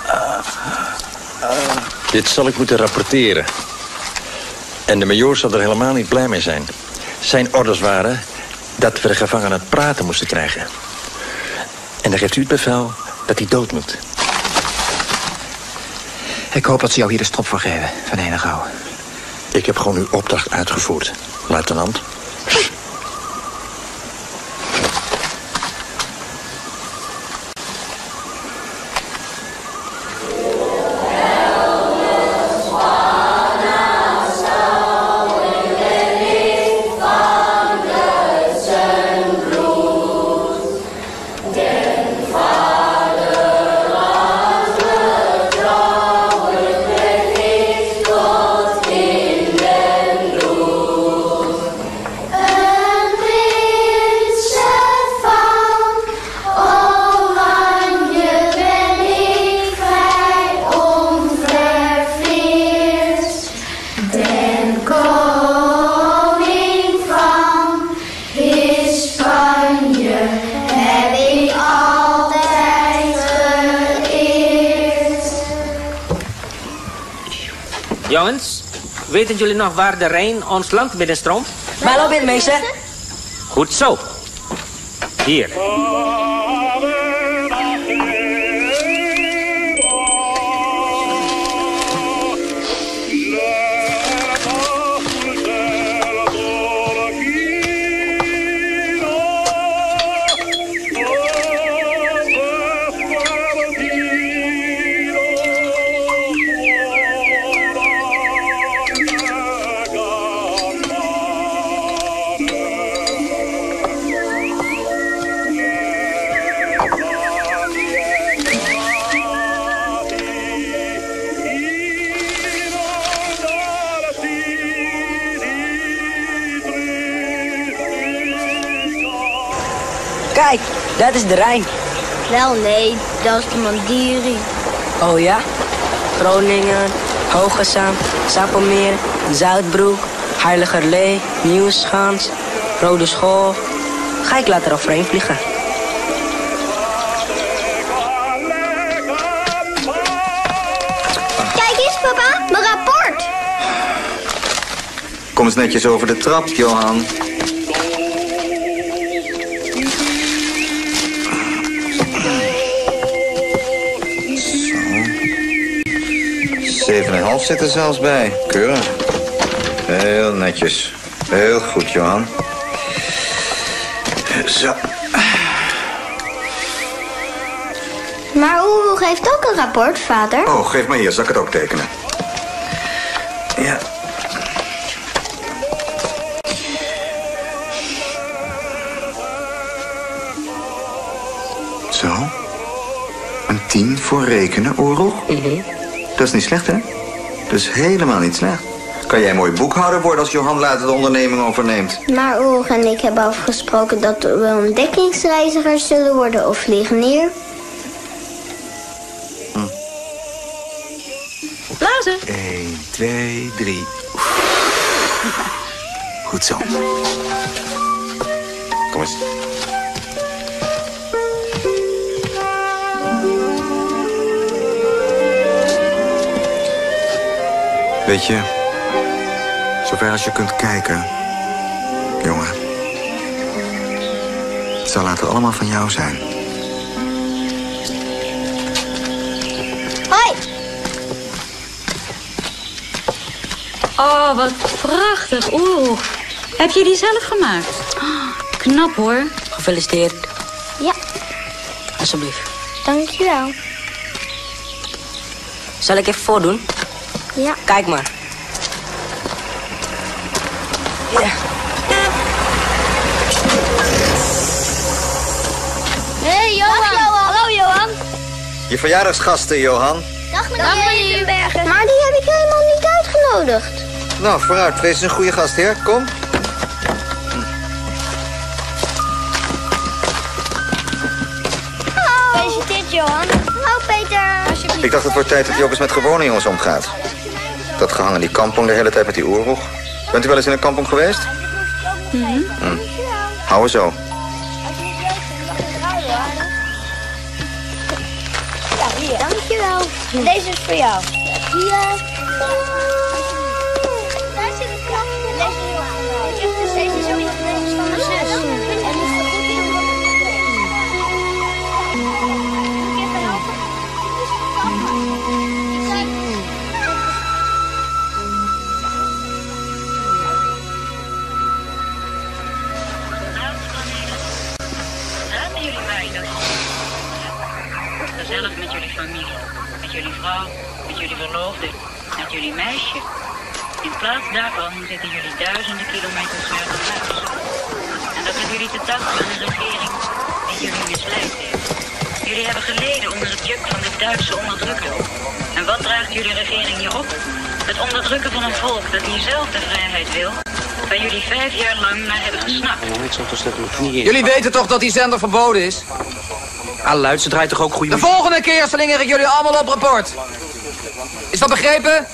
[SPEAKER 16] Dit zal ik moeten rapporteren. En de majoor zal er helemaal niet blij mee zijn. Zijn orders waren dat we de gevangenen het praten moesten krijgen. En dan geeft u het bevel dat hij dood moet.
[SPEAKER 2] Ik hoop dat ze jou hier de strop voor geven, Van Henegouw.
[SPEAKER 16] Ik heb gewoon uw opdracht uitgevoerd, luitenant.
[SPEAKER 17] Jongens, weten jullie nog waar de Rijn ons land binnenstroomt?
[SPEAKER 2] Maar loop in, meester.
[SPEAKER 17] Goed zo. Hier.
[SPEAKER 2] Kijk, dat is de Rijn.
[SPEAKER 15] Wel nee, dat is de Mandiri.
[SPEAKER 2] Oh ja? Groningen, Hoogezand, Sappemeer, Zuidbroek, Heiligerlee, Nieuwschans, Rode School. Ga ik later overheen vliegen.
[SPEAKER 15] Kijk eens, papa, mijn rapport.
[SPEAKER 1] Kom eens netjes over de trap, Johan. Zo. 7,5 zit er zelfs bij. Keurig. Heel netjes. Heel goed, Johan. Zo.
[SPEAKER 15] Maar Oeroe geeft ook een rapport, vader.
[SPEAKER 1] Oh, geef maar hier, zal ik het ook tekenen. Ja. 10 voor rekenen, oorlog. Dat is niet slecht, hè? Dat is helemaal niet slecht. Kan jij mooi boekhouder worden als Johan later de onderneming overneemt?
[SPEAKER 15] Maar Oorlog en ik hebben afgesproken dat we ontdekkingsreizigers zullen worden of vliegen neer.
[SPEAKER 8] Blazen.
[SPEAKER 1] 1, 2, 3. Goed zo. Kom eens. Weet je, zover als je kunt kijken, jongen. Het zal later allemaal van jou zijn.
[SPEAKER 15] Hoi!
[SPEAKER 8] Oh, wat prachtig. Oeh. Heb je die zelf gemaakt? Oh, knap hoor.
[SPEAKER 7] Gefeliciteerd.
[SPEAKER 15] Ja.
[SPEAKER 7] Alsjeblieft.
[SPEAKER 15] Dankjewel.
[SPEAKER 7] Zal ik even voordoen?
[SPEAKER 15] Ja.
[SPEAKER 7] Kijk maar. Ja.
[SPEAKER 15] Hey Johan. Dag, Johan. Hallo Johan.
[SPEAKER 1] Je verjaardagsgasten, Johan.
[SPEAKER 15] Dag meneer Liebenbergen. Maar die heb ik helemaal niet uitgenodigd.
[SPEAKER 1] Nou, vooruit. Wees een goede gastheer. Kom.
[SPEAKER 15] Gefeliciteerd Johan. Hallo Peter. Alsjeblieft.
[SPEAKER 1] Ik dacht het wordt tijd dat hij ook eens met gewone jongens omgaat. Dat gehangen die kampong de hele tijd met die oorlog. Bent u wel eens in een kampong geweest? Hou er zo.
[SPEAKER 15] Ja, hier. Dankjewel. Deze is voor jou. Hier. Daar zit een kap. Deze is van mijn zus. En die is goed in.
[SPEAKER 8] Gezellig met jullie familie, met jullie vrouw, met jullie verloofde, met jullie meisje. In plaats daarvan zitten jullie duizenden kilometers ver van huis. En dat hebben jullie te danken aan een regering die jullie misleid heeft. Jullie hebben geleden onder het juk van de Duitse onderdrukking. En wat draagt jullie regering je op? Het onderdrukken van een volk dat diezelfde vrijheid wil, waar jullie 5 jaar lang naar hebben gesnapt.
[SPEAKER 3] Jullie weten toch dat die zender verboden is?
[SPEAKER 10] Ah, luid, ze draait toch ook goede
[SPEAKER 3] De volgende keer slinger ik jullie allemaal op rapport. Is dat begrepen?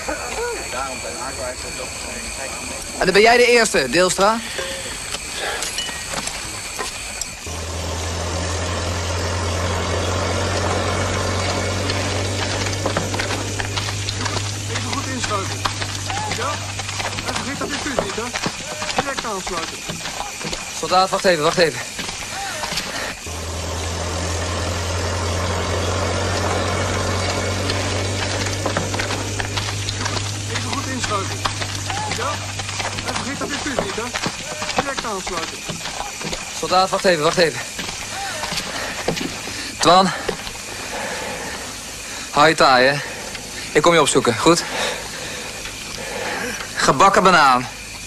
[SPEAKER 3] En dan ben jij de eerste, Deelstra.
[SPEAKER 18] Even goed inschuiven. Ja? En vergeet dat dit punt niet, hè? Direct aansluiten.
[SPEAKER 3] Soldaat, wacht even, wacht even.
[SPEAKER 18] Even goed inschuiven. Ja? En vergeet dat dit punt niet, hè? Direct aansluiten.
[SPEAKER 3] Soldaat, wacht even, wacht even. Twan. Hou je taai, hè? Ik kom je opzoeken, goed? Gebakken banaan.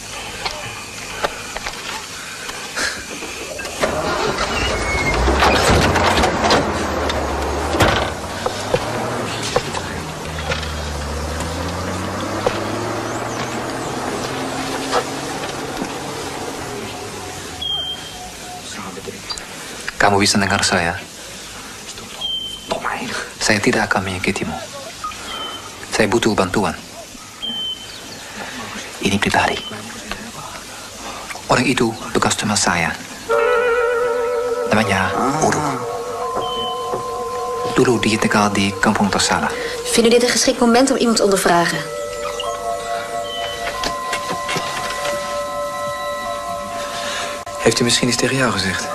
[SPEAKER 3] Kamu bisa dengar saya? Saya tidak akan menyakitimu. Saya butuh bantuan. Ini pribadi. Orang itu bekas teman saya. Namanya Uruk. Dulu dia tinggal di Kampung Tosala.
[SPEAKER 19] Vinden dit een geschikt moment om iemand te ondervragen?
[SPEAKER 3] Heeft u misschien iets tegen jou gezegd?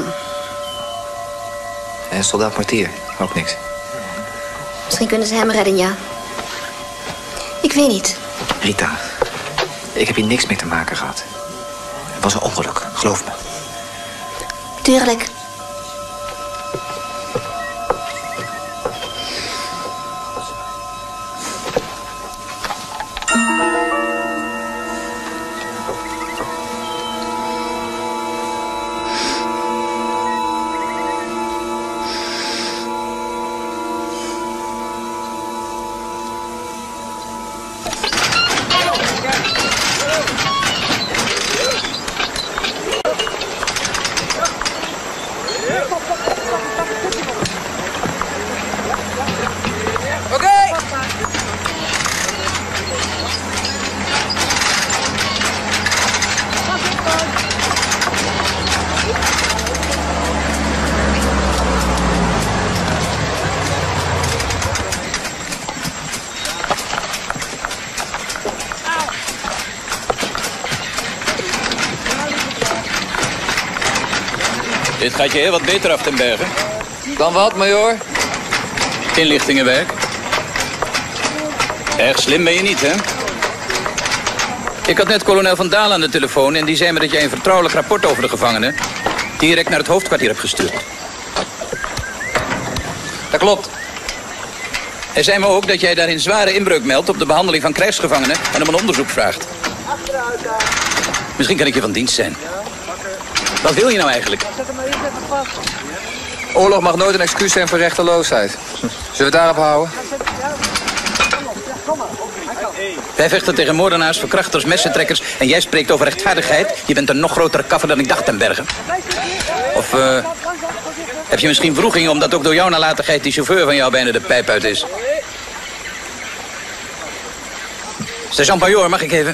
[SPEAKER 3] En soldaat Martier, ook niks.
[SPEAKER 19] Misschien kunnen ze hem redden, ja. Ik weet niet.
[SPEAKER 3] Rita, ik heb hier niks mee te maken gehad. Het was een ongeluk, geloof me.
[SPEAKER 19] Tuurlijk.
[SPEAKER 12] Dit gaat je heel wat beter af, ten Berge.
[SPEAKER 3] Dan wat, majoor?
[SPEAKER 12] Inlichtingenwerk. Erg slim ben je niet, hè? Ik had net kolonel Van Dalen aan de telefoon en die zei me dat jij een vertrouwelijk rapport over de gevangenen direct naar het hoofdkwartier hebt gestuurd.
[SPEAKER 3] Dat klopt.
[SPEAKER 12] Hij zei me ook dat jij daarin zware inbreuk meldt op de behandeling van krijgsgevangenen en om een onderzoek vraagt. Misschien kan ik je van dienst zijn. Wat wil je nou eigenlijk?
[SPEAKER 3] Oorlog mag nooit een excuus zijn voor rechteloosheid. Zullen we het daarop houden?
[SPEAKER 12] Wij vechten tegen moordenaars, verkrachters, messentrekkers en jij spreekt over rechtvaardigheid. Je bent een nog grotere kaffer dan ik dacht, ten Berge. Of heb je misschien wroeging omdat ook door jouw nalatigheid die chauffeur van jou bijna de pijp uit is? Sergeant-majoor, mag ik even?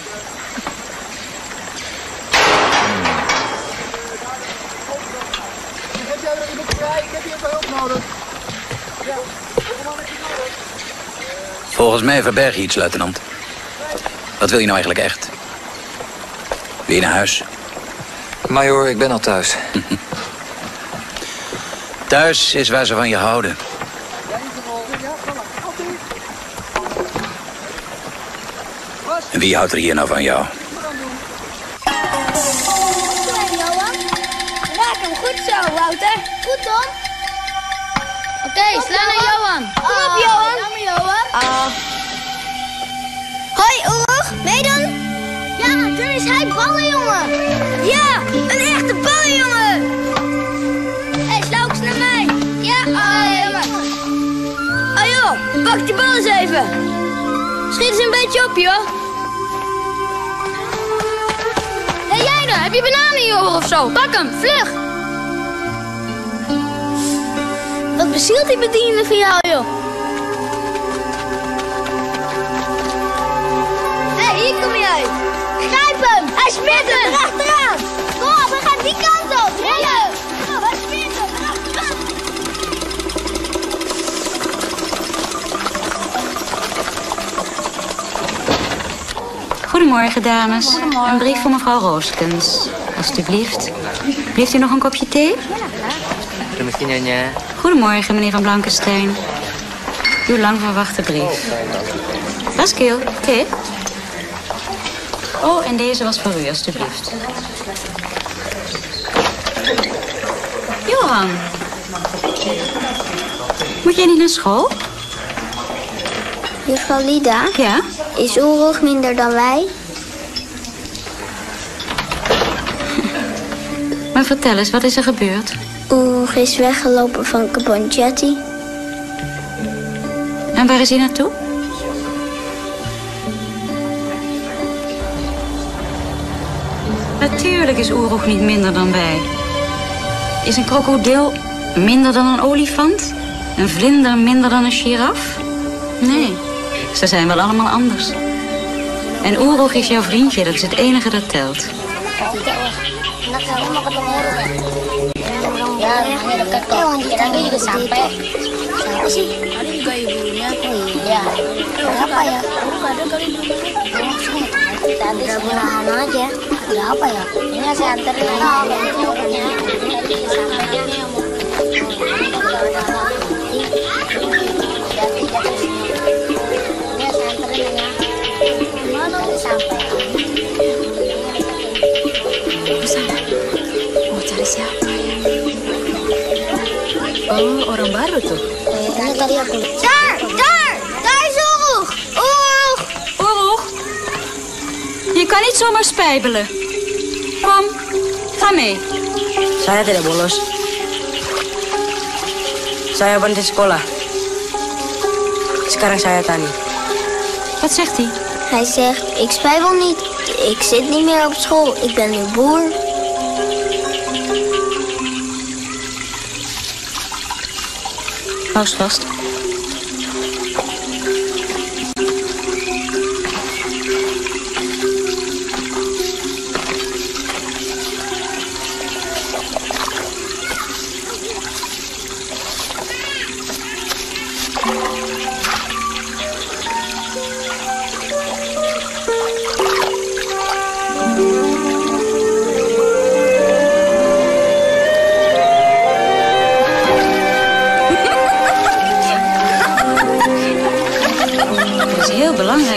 [SPEAKER 12] Volgens mij verberg je iets, luitenant. Wat wil je nou eigenlijk echt? Wil je naar huis?
[SPEAKER 3] Majoor, ik ben al thuis.
[SPEAKER 12] Thuis is waar ze van je houden. En wie houdt er hier nou van jou?
[SPEAKER 20] Raak hem goed zo, Wouter. Goed, Tom. Oké, sla naar Johan. Kom op, Johan. Jammer, Johan. Hoi, Oerug. Meedoen? Ja, toen is hij ballenjongen. Ja, een echte ballenjongen. Hé, sla ook eens naar mij. Ja, jongen. Oh joh, pak die bal eens even. Schiet eens een beetje op, joh. Hé, jij daar, heb je bananen in je oor of zo? Pak hem, vlug. Wat bezielt die bediende van jou, joh? Hé, hier kom jij. Grijp hem, hij smeert hem. Erachteraan. Kom op, hij gaat die kant op. Rennen. Kom op, hij smeert hem. Erachteraan.
[SPEAKER 21] Goedemorgen, dames. Goedemorgen. Een brief voor mevrouw Rooskens. Alsjeblieft. Blijft u nog een kopje thee? Goedemorgen, meneer Van Blankenstein. Uw lang verwachte brief. Raskiel, thee? Oh, en deze was voor u, alstublieft. Johan. Moet jij niet naar school?
[SPEAKER 15] Juffrouw Lida?
[SPEAKER 21] Ja?
[SPEAKER 15] Is Oerug minder dan wij?
[SPEAKER 21] Maar vertel eens, wat is er gebeurd?
[SPEAKER 15] Oerug is weggelopen van Kabonjetti.
[SPEAKER 21] En waar is hij naartoe? Natuurlijk is Oerug niet minder dan wij. Is een krokodil minder dan een olifant? Een vlinder minder dan een giraf? Nee, ze zijn wel allemaal anders. En Oerug is jouw vriendje, dat is het enige dat telt.
[SPEAKER 20] Ya, namanya dekat kok. Kita lagi juga sampai. Siapa sih? Ada juga ibunya. Ya. Kenapa ya? Ada kali dulu. Tadi mudahan aja. Ada apa ya? Ini saya anterin aja. Tadi sampainya nih mau. Ini saya anterin ya. Mana sampai? Mau cari siapa ya? Oh, orang baru tuh. Ini tadi aku. Daar is Oerug! Oerug!
[SPEAKER 21] Oerug, je kan niet zomaar spijbelen. Kom, ga mee.
[SPEAKER 22] Saya tidak bolos. Saya berhenti sekolah. Sekarang saya tani.
[SPEAKER 21] Wat zegt hij?
[SPEAKER 15] Hij zegt, ik spijbel niet. Ik zit niet meer op school. Ik ben nu boer.
[SPEAKER 21] Hou vast.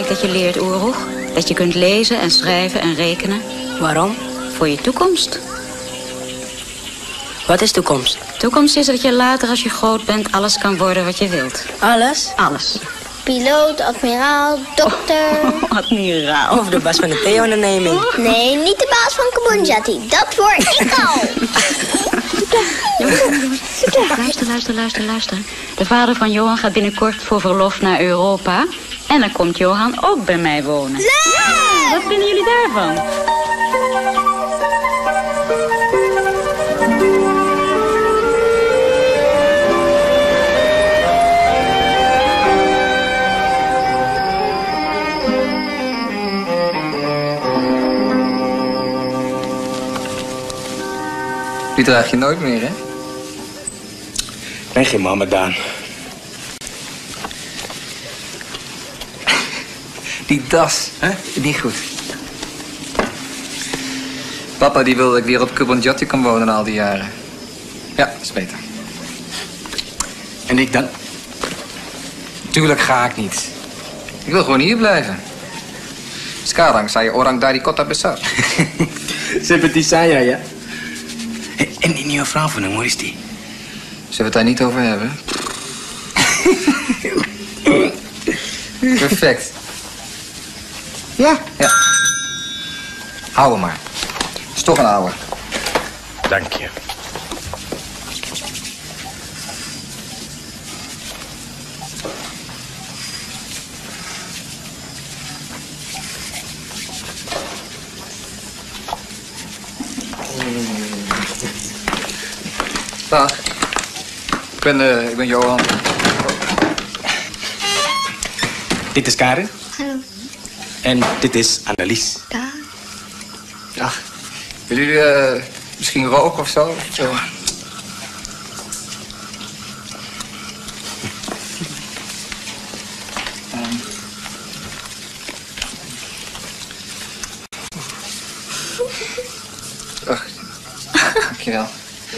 [SPEAKER 21] belangrijk dat je leert, Oeroeg. Dat je kunt lezen en schrijven en rekenen.
[SPEAKER 22] Waarom?
[SPEAKER 21] Voor je toekomst.
[SPEAKER 22] Wat is toekomst?
[SPEAKER 21] Toekomst is dat je later, als je groot bent, alles kan worden wat je wilt.
[SPEAKER 22] Alles?
[SPEAKER 21] Alles.
[SPEAKER 20] Piloot, admiraal, dokter.
[SPEAKER 21] Admiraal.
[SPEAKER 22] Of de baas van de thee-onderneming.
[SPEAKER 20] Nee, niet de baas van Kabunjati. Dat word ik al.
[SPEAKER 21] Luister. De vader van Johan gaat binnenkort voor verlof naar Europa. En dan komt Johan ook bij mij wonen.
[SPEAKER 20] Leuk!
[SPEAKER 21] Wat vinden jullie daarvan?
[SPEAKER 3] Die draag je nooit meer, hè?
[SPEAKER 12] Ik ben geen Mohammedaan.
[SPEAKER 3] Die das, hè? Niet goed. Papa die wil dat ik weer op Kabunjati kan wonen al die jaren. Ja, dat is beter.
[SPEAKER 12] En ik dan?
[SPEAKER 3] Tuurlijk ga ik niet. Ik wil gewoon hier blijven. Sekarang saya orang dari kota besar.
[SPEAKER 12] Seperti saya, ja. En die nieuwe vrouw van hem, hoe is die?
[SPEAKER 3] Zullen we het daar niet over hebben? Perfect.
[SPEAKER 12] Ja?
[SPEAKER 3] Ja. Hou hem maar. Is toch een ouwe.
[SPEAKER 16] Dank je.
[SPEAKER 3] Dag. Ik ben Johan.
[SPEAKER 12] Dit is Karin.
[SPEAKER 20] Hallo.
[SPEAKER 12] En dit is Annelies.
[SPEAKER 3] Dag. Willen jullie misschien roken of zo?
[SPEAKER 12] Johan.
[SPEAKER 3] Ach, dankjewel.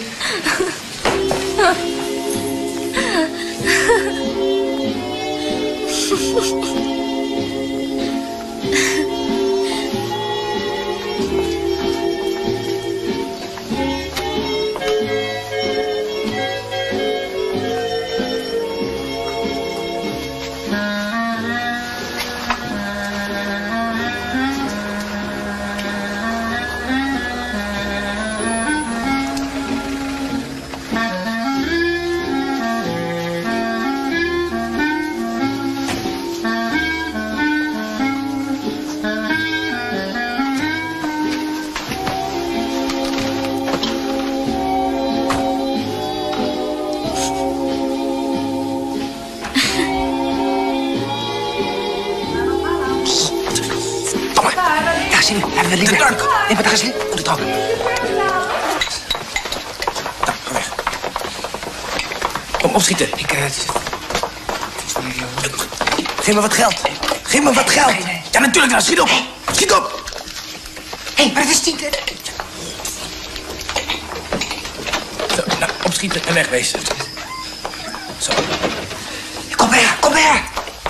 [SPEAKER 2] Hebben we liever. Nee, maar daar is op de trap. Kom weg. Kom, opschieten. Geef me wat geld. Geef me wat geld. Nee. Ja, natuurlijk wel. Schiet op. Schiet op. Hé, maar het is niet... Zo, nou, opschieten en wegwezen. Zo. Kom her, kom her.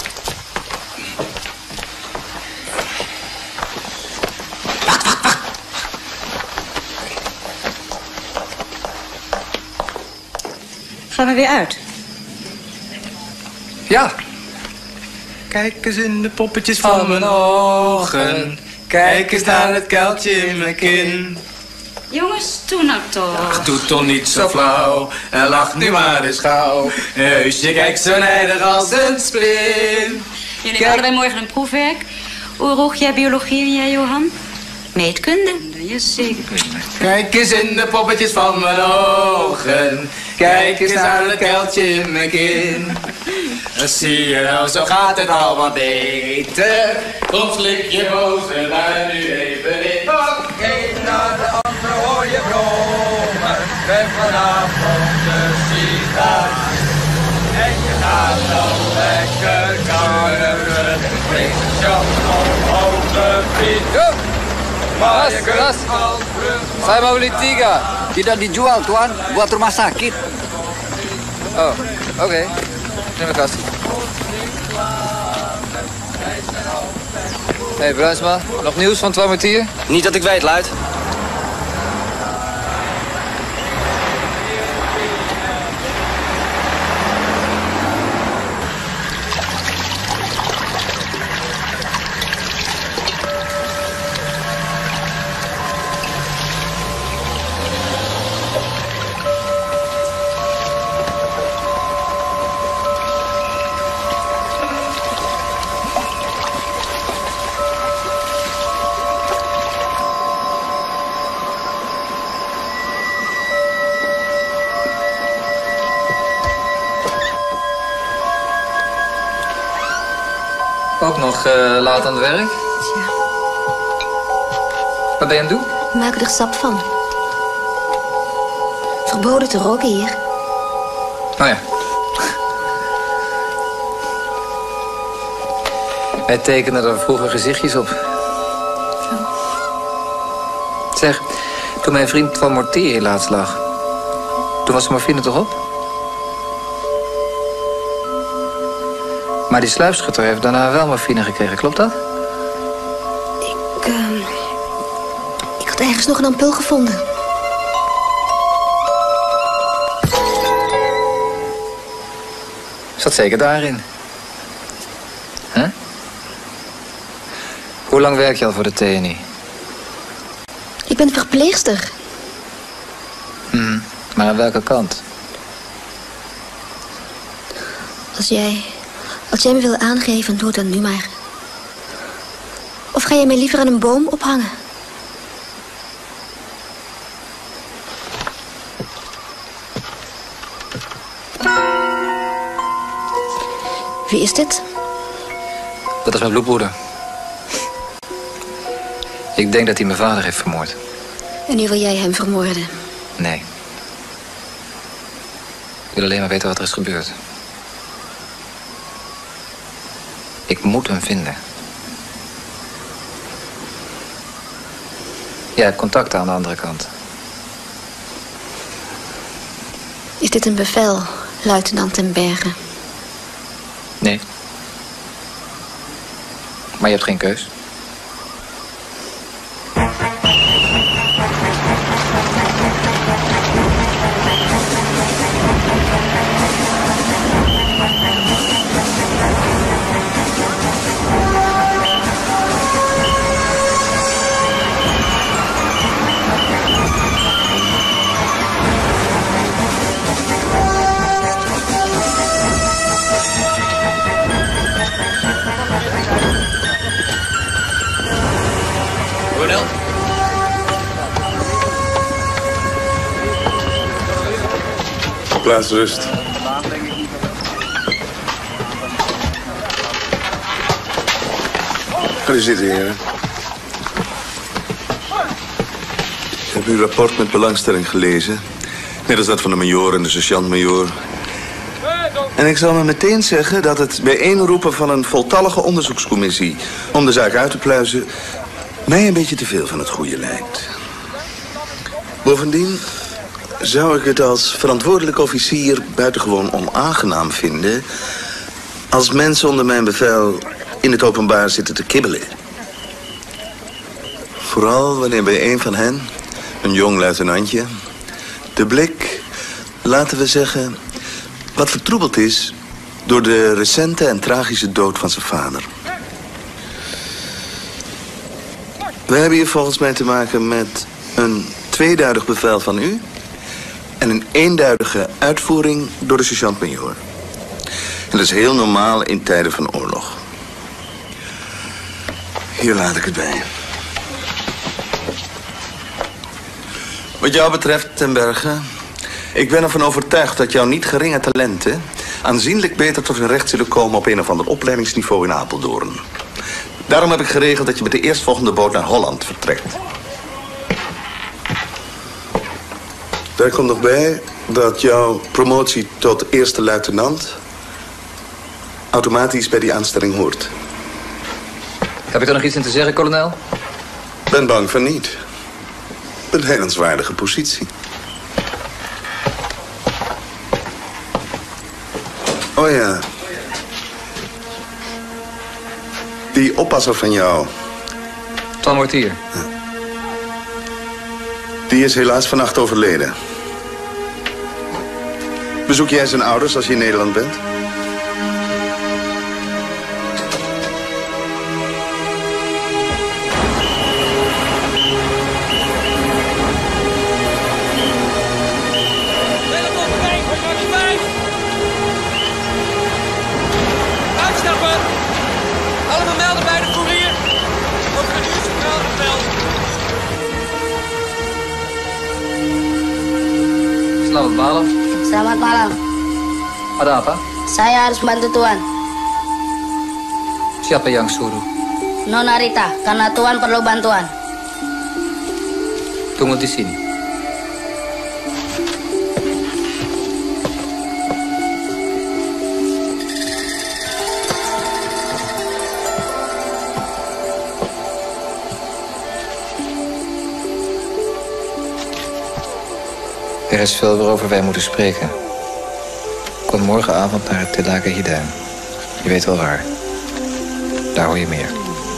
[SPEAKER 21] Gaan we weer uit?
[SPEAKER 3] Ja.
[SPEAKER 12] Kijk eens in de poppetjes van mijn ogen. Kijk eens naar het kuiltje in mijn kin.
[SPEAKER 21] Jongens, doe nou toch.
[SPEAKER 12] Ach, doe toch niet zo flauw. En lach nu maar eens gauw. Heusje, kijk zo nijdig als een spin.
[SPEAKER 21] Jullie hebben allebei morgen een proefwerk. Oeroeg, jij biologie en jij, Johan? Meetkunde. Ja, zeker.
[SPEAKER 12] Kijk eens in de poppetjes van mijn ogen. Kijk eens naar het kuiltje in mijn kin. Zie je nou, zo gaat het allemaal beter. Kom, slik je boos en lui nu even in.
[SPEAKER 13] Eén naar de andere hoor je brommen. Ben vanavond de sigaar. En je gaat dan lekker karren. Breng de chance op de fiets. Maar je kunt al terug.
[SPEAKER 3] Saya mau beli 3.
[SPEAKER 4] Tidak dijual, Tuan. Buat rumah sakit.
[SPEAKER 3] Oh, oké. Terima kasih. Hey Bruinsma, nog nieuws van Twan Mortier?
[SPEAKER 22] Niet dat ik weet, luid.
[SPEAKER 3] Ook nog laat aan het werk?
[SPEAKER 5] Ja.
[SPEAKER 3] Wat ben je aan het doen?
[SPEAKER 5] We maken er sap van. Verboden te roken hier.
[SPEAKER 3] Oh ja. Wij tekenden er vroeger gezichtjes op. Zeg, toen mijn vriend Twan Mortier hier laatst lag, toen was de morfine toch op? Maar die sluipschutter heeft daarna wel morfine gekregen, klopt dat?
[SPEAKER 5] Ik had ergens nog een ampul gevonden.
[SPEAKER 3] Zat zeker daarin. Huh? Hoe lang werk je al voor de TNI?
[SPEAKER 5] Ik ben verpleegster.
[SPEAKER 3] Maar aan welke kant?
[SPEAKER 5] Als jij me wil aangeven, doe het dan nu maar. Of ga jij mij liever aan een boom ophangen? Wie is dit?
[SPEAKER 3] Dat is mijn bloedbroeder. Ik denk dat hij mijn vader heeft vermoord.
[SPEAKER 5] En nu wil jij hem vermoorden?
[SPEAKER 3] Nee. Ik wil alleen maar weten wat er is gebeurd. Ik moet hem vinden. Jij hebt contacten aan de andere kant.
[SPEAKER 5] Is dit een bevel, luitenant ten Berge?
[SPEAKER 3] Nee. Maar je hebt geen keus.
[SPEAKER 9] Plaats rust. Ga u zitten, heren. Ik heb uw rapport met belangstelling gelezen. Net als dat van de majoor en de sergeant-majoor. En ik zal me meteen zeggen dat het bijeenroepen van een voltallige onderzoekscommissie om de zaak uit te pluizen mij een beetje te veel van het goede lijkt. Bovendien zou ik het als verantwoordelijk officier buitengewoon onaangenaam vinden als mensen onder mijn bevel in het openbaar zitten te kibbelen. Vooral wanneer bij een van hen, een jong luitenantje, de blik, laten we zeggen, wat vertroebeld is door de recente en tragische dood van zijn vader. We hebben hier volgens mij te maken met een tweeduidig bevel van u en een eenduidige uitvoering door de sergeant-majoor. En dat is heel normaal in tijden van oorlog. Hier laat ik het bij. Wat jou betreft, ten Berge, ik ben ervan overtuigd dat jouw niet geringe talenten aanzienlijk beter tot hun recht zullen komen op een of ander opleidingsniveau in Apeldoorn. Daarom heb ik geregeld dat je met de eerstvolgende boot naar Holland vertrekt. Daar komt nog bij dat jouw promotie tot eerste luitenant automatisch bij die aanstelling hoort.
[SPEAKER 3] Heb ik daar nog iets in te zeggen, kolonel?
[SPEAKER 9] Ben bang van niet. Een helenswaardige positie. Oh ja. Die oppasser van jou,
[SPEAKER 3] Twan wordt hier.
[SPEAKER 9] Die is helaas vannacht overleden. Bezoek jij zijn ouders als je in Nederland bent?
[SPEAKER 13] Uitstappen! Allemaal melden bij de koerier. Over de nieuwscentraal gemeld.
[SPEAKER 3] Selamat malam.
[SPEAKER 20] Selamat malam.
[SPEAKER 3] Ada apa?
[SPEAKER 20] Saya harus bantu Tuan.
[SPEAKER 3] Siapa yang suruh?
[SPEAKER 20] Nona Rita, karena Tuan perlu bantuan.
[SPEAKER 3] Tunggu di sini. Er is veel waarover wij moeten spreken. Kom morgenavond naar het Telake Hidaan. Je weet wel waar. Daar hoor je meer.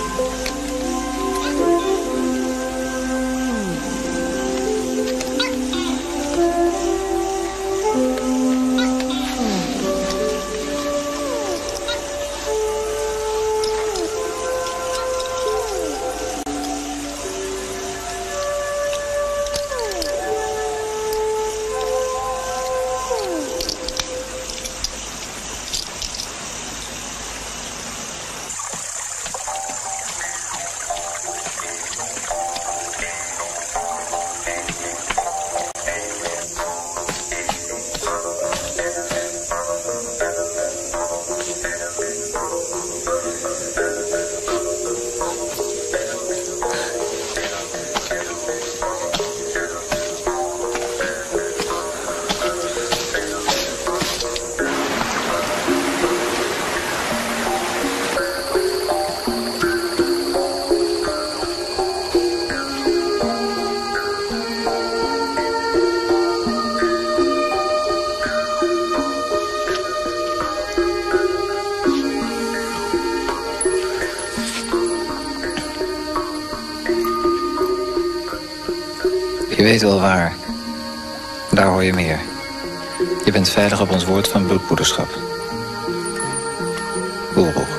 [SPEAKER 3] Je weet wel waar. Daar hoor je meer. Je bent veilig op ons woord van bloedbroederschap. Oorlog.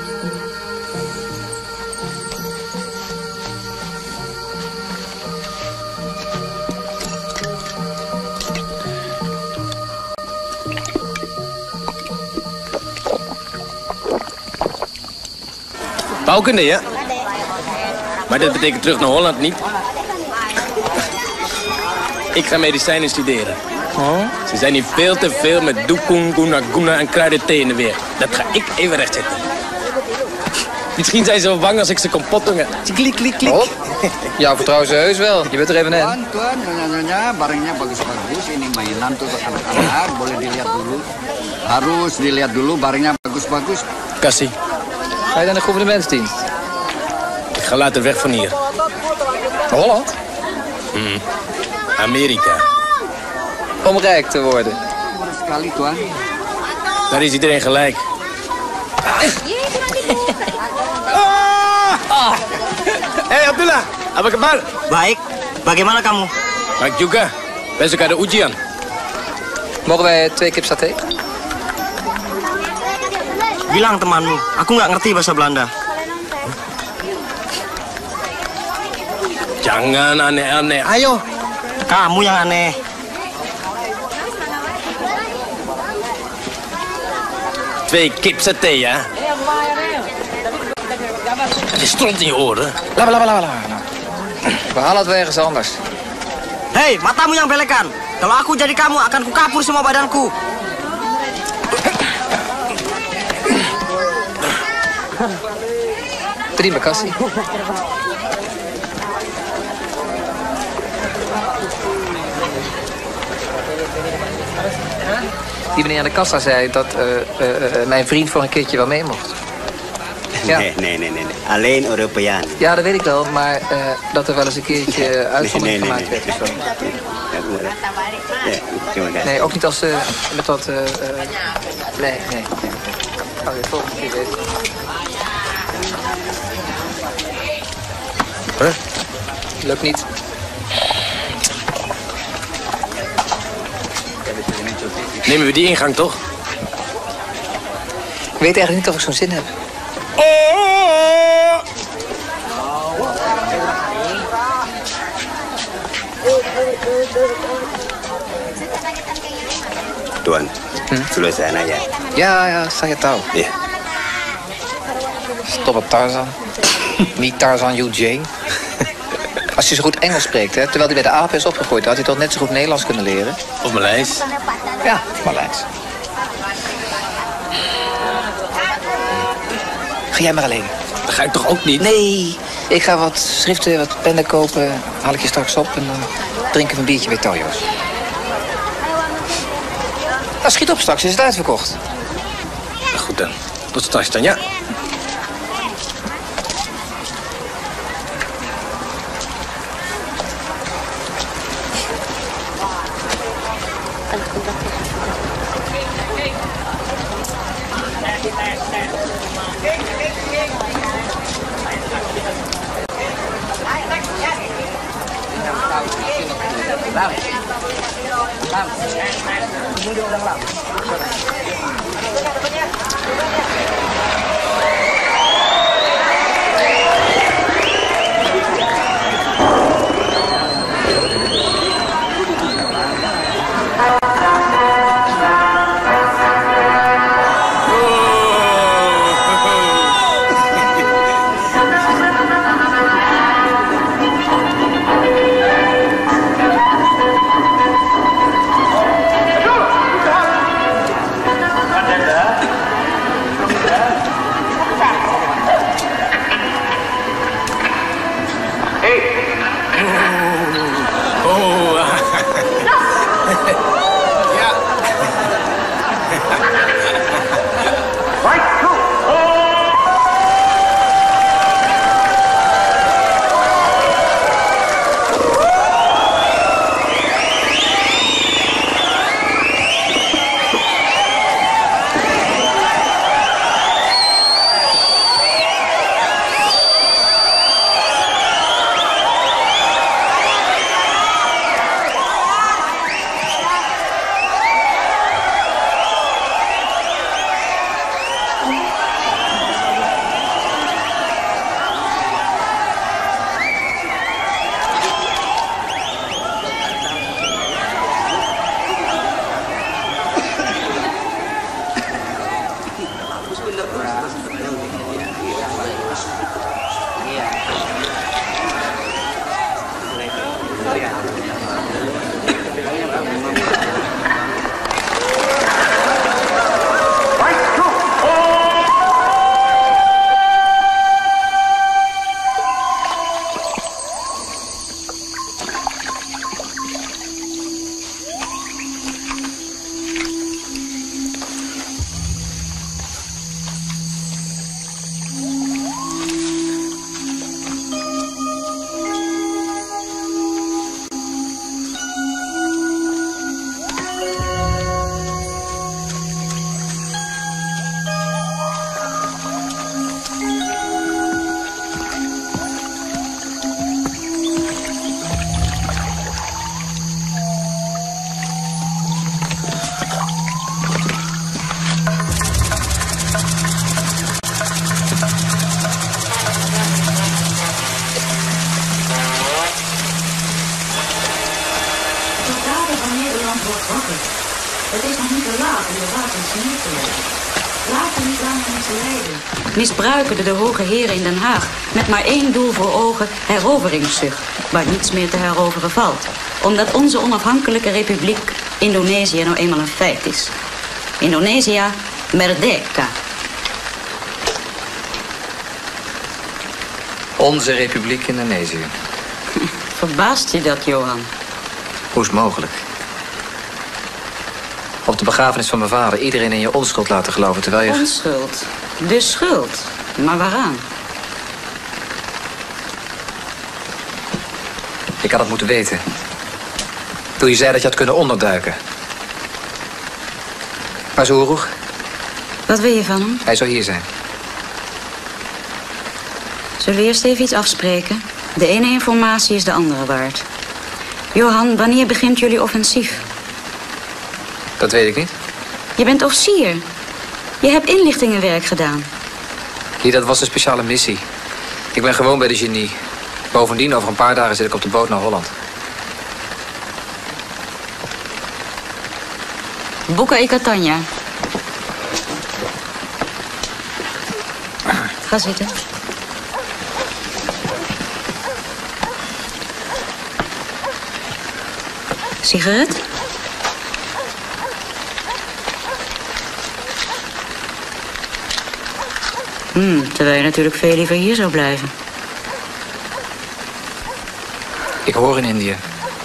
[SPEAKER 10] Bouwkunde, ja? Maar dat betekent terug naar Holland niet. Ik ga medicijnen studeren. Oh? Ze zijn hier veel te veel met doekung, guna, guna en kruidenthee in de weer. Dat ga ik even rechtzetten. Misschien zijn ze wel bang als ik ze kapot doen. Klik, klik, klik.
[SPEAKER 3] Oh. Ja, vertrouwen ze heus wel. Je bent er even in.
[SPEAKER 4] Tuan, nyonya, barangnya bagus-bagus. Ini mainan tuh anak-anak. Boleh dilihat dulu. Harus dilihat dulu, barangnya bagus-bagus.
[SPEAKER 10] Kassie.
[SPEAKER 3] Ga je naar de gouvernementsdienst?
[SPEAKER 10] Ik ga later weg van hier.
[SPEAKER 3] Holland?
[SPEAKER 10] Amerika.
[SPEAKER 3] Om rijk te worden.
[SPEAKER 4] Sekali, Tuan.
[SPEAKER 10] Daar is iedereen gelijk. Hey Abdullah, apa kabar?
[SPEAKER 22] Baik. Bagaimana kamu?
[SPEAKER 10] Baik juga. Besok ada ujian.
[SPEAKER 3] Mogen wij 2 kip saté?
[SPEAKER 22] Bilang temanmu, aku nggak ngerti bahasa Belanda.
[SPEAKER 10] Jangan aneh-aneh. Ayo.
[SPEAKER 22] Kamu yang aneh.
[SPEAKER 10] Twee kip saté, ja? Het is stront in je oren.
[SPEAKER 3] Lama. We halen het wel ergens anders.
[SPEAKER 22] Hei, matamu yang belekan. Kalau aku jadi kamu, akan kukapur semua badanku.
[SPEAKER 3] Terima kasih. Die meneer aan de kassa zei dat mijn vriend voor een keertje wel mee mocht. Ja.
[SPEAKER 22] Nee. Alleen Europeaan.
[SPEAKER 3] Ja, dat weet ik wel, maar dat er wel eens een keertje uitzondering gemaakt werd of zo. Nee, ook niet als met dat... nee. Oh, de volgende keer weten. Huh? Lukt niet.
[SPEAKER 10] Nemen we die ingang toch?
[SPEAKER 3] Ik weet eigenlijk niet of ik zo'n zin heb.
[SPEAKER 11] Tuan, zullen zijn aja?
[SPEAKER 3] Ja, saya tahu.
[SPEAKER 11] Ja.
[SPEAKER 3] Stop op Tarzan. Meet Tarzan Yu Jane. Als hij zo goed Engels spreekt, hè, terwijl hij bij de apen is opgegroeid, had hij toch net zo goed Nederlands kunnen leren?
[SPEAKER 10] Of Maleis?
[SPEAKER 3] Ja, Maleis. Ga jij maar alleen.
[SPEAKER 10] Dat ga ik toch ook niet?
[SPEAKER 3] Nee, ik ga wat schriften, wat pennen kopen. Haal ik je straks op en dan drinken we een biertje bij Tojo's. Nou, schiet op straks, is het uitverkocht.
[SPEAKER 10] Goed dan. Tot straks dan, ja.
[SPEAKER 21] Het is nog niet te laat om de wapens neer te leggen. Laten niet langer misleiden. Misbruiken de hoge heren in Den Haag met maar één doel voor ogen: heroveringszucht, waar niets meer te heroveren valt. Omdat onze onafhankelijke republiek Indonesië nou eenmaal een feit is. Indonesia, merdeka.
[SPEAKER 3] Onze republiek Indonesië.
[SPEAKER 21] Verbaast je dat, Johan?
[SPEAKER 3] Hoe is het mogelijk? Op de begrafenis van mijn vader iedereen in je onschuld laten geloven, terwijl je...
[SPEAKER 21] Onschuld? De schuld? Maar waaraan?
[SPEAKER 3] Ik had het moeten weten. Toen je zei dat je had kunnen onderduiken. Maar zo Oeroeg?
[SPEAKER 21] Wat wil je van hem?
[SPEAKER 3] Hij zou hier zijn.
[SPEAKER 21] Zullen we eerst even iets afspreken? De ene informatie is de andere waard. Johan, wanneer begint jullie offensief?
[SPEAKER 3] Dat weet ik niet.
[SPEAKER 21] Je bent officier. Je hebt inlichtingenwerk gedaan.
[SPEAKER 3] Hier, dat was een speciale missie. Ik ben gewoon bij de genie. Bovendien, over een paar dagen zit ik op de boot naar Holland.
[SPEAKER 21] Buka i Catania. Ga zitten. Sigaret? Terwijl je natuurlijk veel liever hier zou blijven.
[SPEAKER 3] Ik hoor in Indië.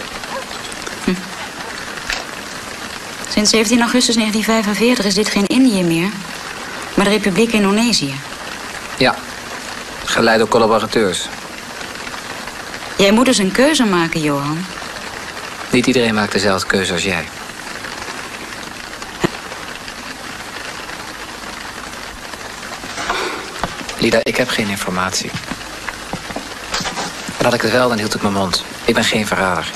[SPEAKER 21] Sinds 17 augustus 1945 is dit geen Indië meer, maar de Republiek Indonesië.
[SPEAKER 3] Ja, geleid door collaborateurs.
[SPEAKER 21] Jij moet dus een keuze maken, Johan.
[SPEAKER 3] Niet iedereen maakt dezelfde keuze als jij. Lida, ik heb geen informatie. En had ik het wel, dan hield ik mijn mond. Ik ben geen verrader.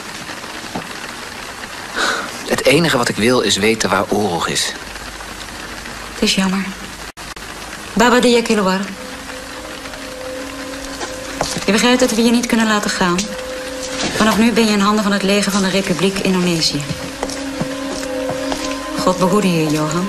[SPEAKER 3] Het enige wat ik wil is weten waar oorlog is.
[SPEAKER 21] Het is jammer. Baba dia keluar. Je begrijpt dat we je niet kunnen laten gaan. Vanaf nu ben je in handen van het leger van de Republiek Indonesië. God behoede je, Johan.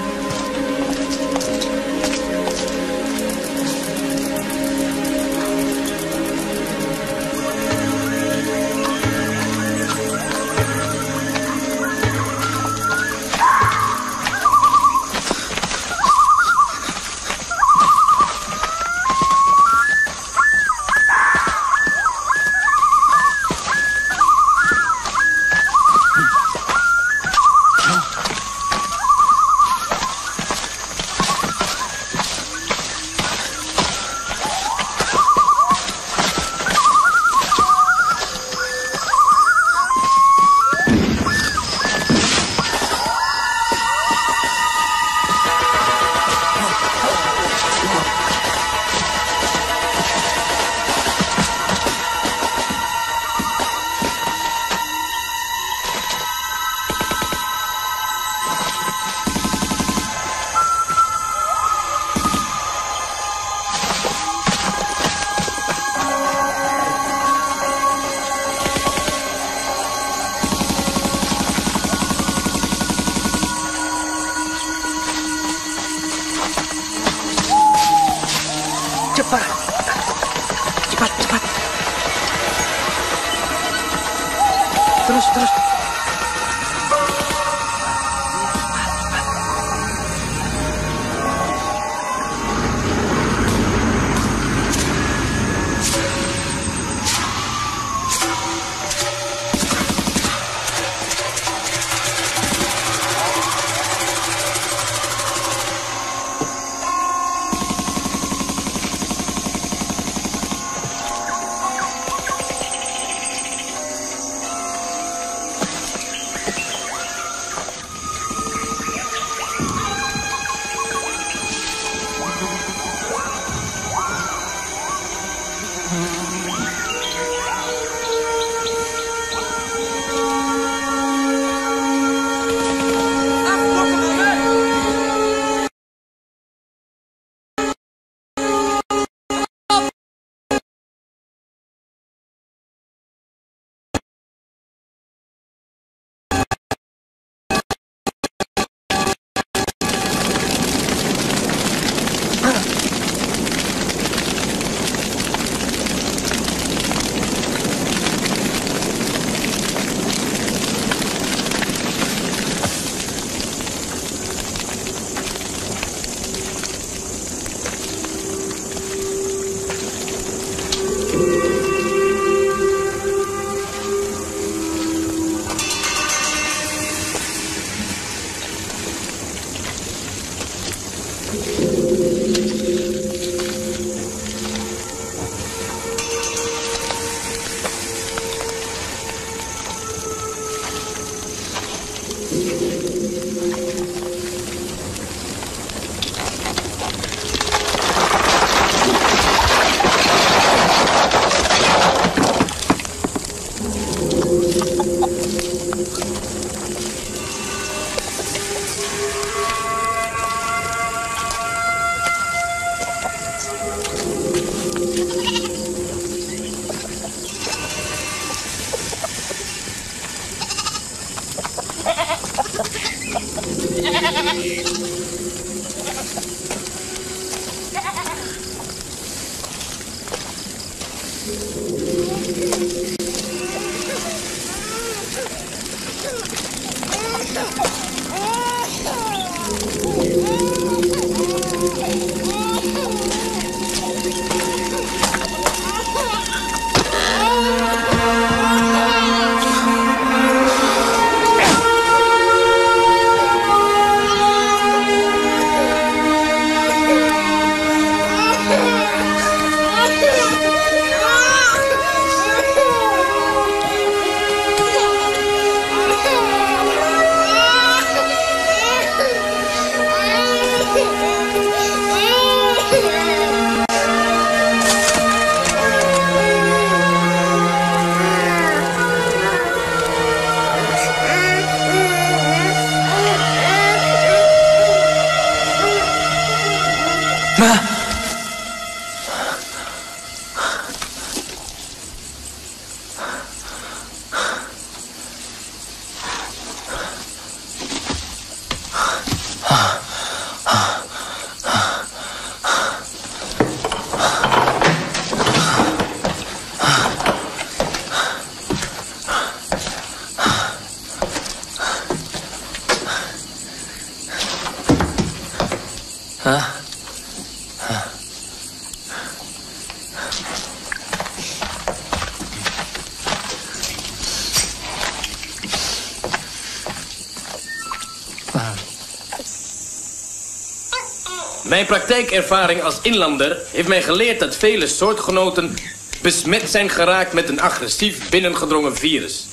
[SPEAKER 10] Mijn praktijkervaring als inlander heeft mij geleerd dat vele soortgenoten besmet zijn geraakt met een agressief binnengedrongen virus.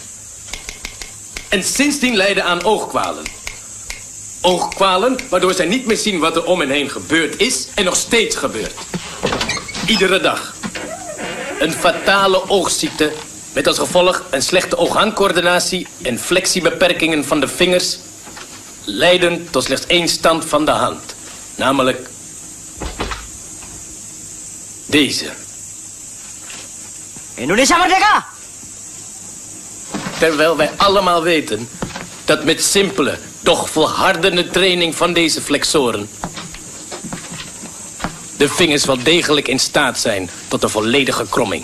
[SPEAKER 10] En sindsdien lijden aan oogkwalen. Oogkwalen waardoor zij niet meer zien wat er om hen heen gebeurd is en nog steeds gebeurt. Iedere dag. Een fatale oogziekte met als gevolg een slechte oog-handcoördinatie en flexiebeperkingen van de vingers, leiden tot slechts één stand van de hand. Namelijk deze.
[SPEAKER 22] Indonesia Merdeka!
[SPEAKER 10] Terwijl wij allemaal weten dat met simpele, doch volhardende training van deze flexoren de vingers wel degelijk in staat zijn tot een volledige kromming.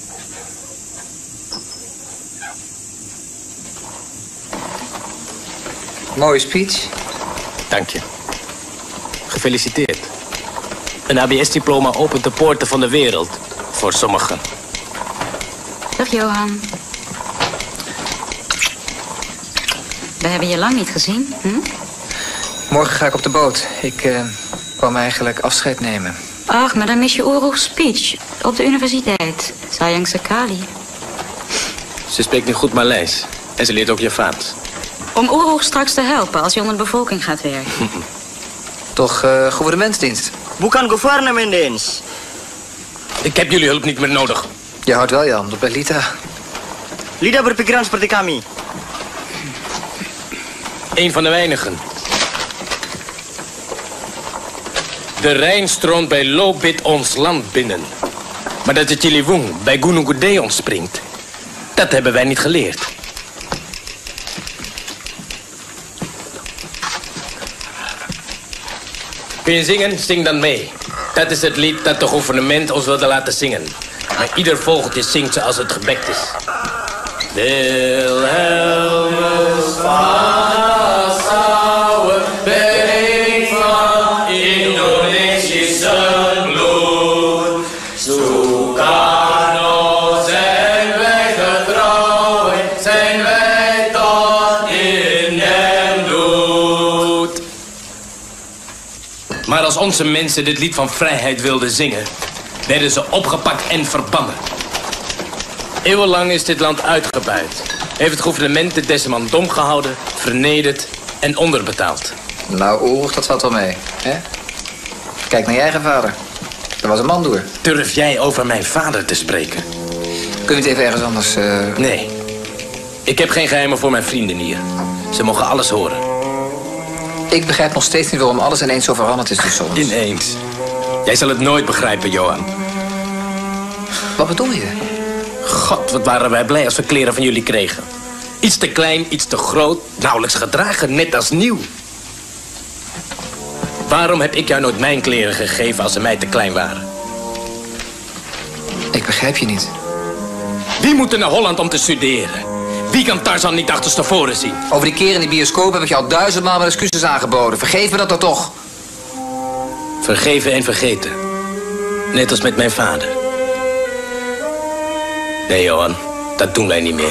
[SPEAKER 3] Mooie speech.
[SPEAKER 10] Dank je. Gefeliciteerd. Een ABS-diploma opent de poorten van de wereld. Voor sommigen.
[SPEAKER 21] Dag Johan. We hebben je lang niet gezien, hm?
[SPEAKER 3] Morgen ga ik op de boot. Ik kwam eigenlijk afscheid nemen.
[SPEAKER 21] Ach, maar dan mis je Oeroeg's speech op de universiteit. Sayang sekali.
[SPEAKER 10] Ze spreekt nu goed Maleis. En ze leert ook Javaans.
[SPEAKER 21] Om Oeroeg straks te helpen als hij onder de bevolking gaat werken.
[SPEAKER 3] Toch gouvernementsdienst?
[SPEAKER 22] Bukan gouvernementsdienst.
[SPEAKER 10] Ik heb jullie hulp niet meer nodig.
[SPEAKER 3] Je houdt wel je hand op bij Lita.
[SPEAKER 22] Lida berpikiran seperti kami.
[SPEAKER 10] Eén van de weinigen. De Rijn stroomt bij Lobit ons land binnen. Maar dat de Ciliwung bij Gunung Gede ontspringt, dat hebben wij niet geleerd. Kun je zingen? Zing dan mee. Dat is het lied dat het gouvernement ons wilde laten zingen. Maar ieder vogeltje zingt zoals het gebekt is. Wilhelmus van Nassau, bereid van Indonesische bloed. Sukarno zijn wij getrouw, zijn wij tot in hem doet. Maar als onze mensen dit lied van vrijheid wilden zingen, werden ze opgepakt en verbannen. Eeuwenlang is dit land uitgebuit. Heeft het gouvernement de Desman dom gehouden, vernederd en onderbetaald.
[SPEAKER 3] Nou, Oeroeg, dat valt wel mee, hè? Kijk naar je eigen vader. Dat was een mandoer.
[SPEAKER 10] Durf jij over mijn vader te spreken?
[SPEAKER 3] Kun je het even ergens anders...
[SPEAKER 10] Nee. Ik heb geen geheimen voor mijn vrienden hier. Ze mogen alles horen.
[SPEAKER 3] Ik begrijp nog steeds niet waarom alles ineens zo veranderd is tussen ons.
[SPEAKER 10] Ineens. Jij zal het nooit begrijpen, Johan.
[SPEAKER 3] Wat bedoel je?
[SPEAKER 10] God, wat waren wij blij als we kleren van jullie kregen. Iets te klein, iets te groot, nauwelijks gedragen, net als nieuw. Waarom heb ik jou nooit mijn kleren gegeven als ze mij te klein waren?
[SPEAKER 3] Ik begrijp je niet.
[SPEAKER 10] Wie moet er naar Holland om te studeren? Wie kan Tarzan niet achterstevoren zien?
[SPEAKER 3] Over die keer in de bioscoop heb ik je al 1000 maal mijn excuses aangeboden. Vergeef me dat dan toch.
[SPEAKER 10] Vergeven en vergeten. Net als met mijn vader. Nee, Johan. Dat doen wij niet meer.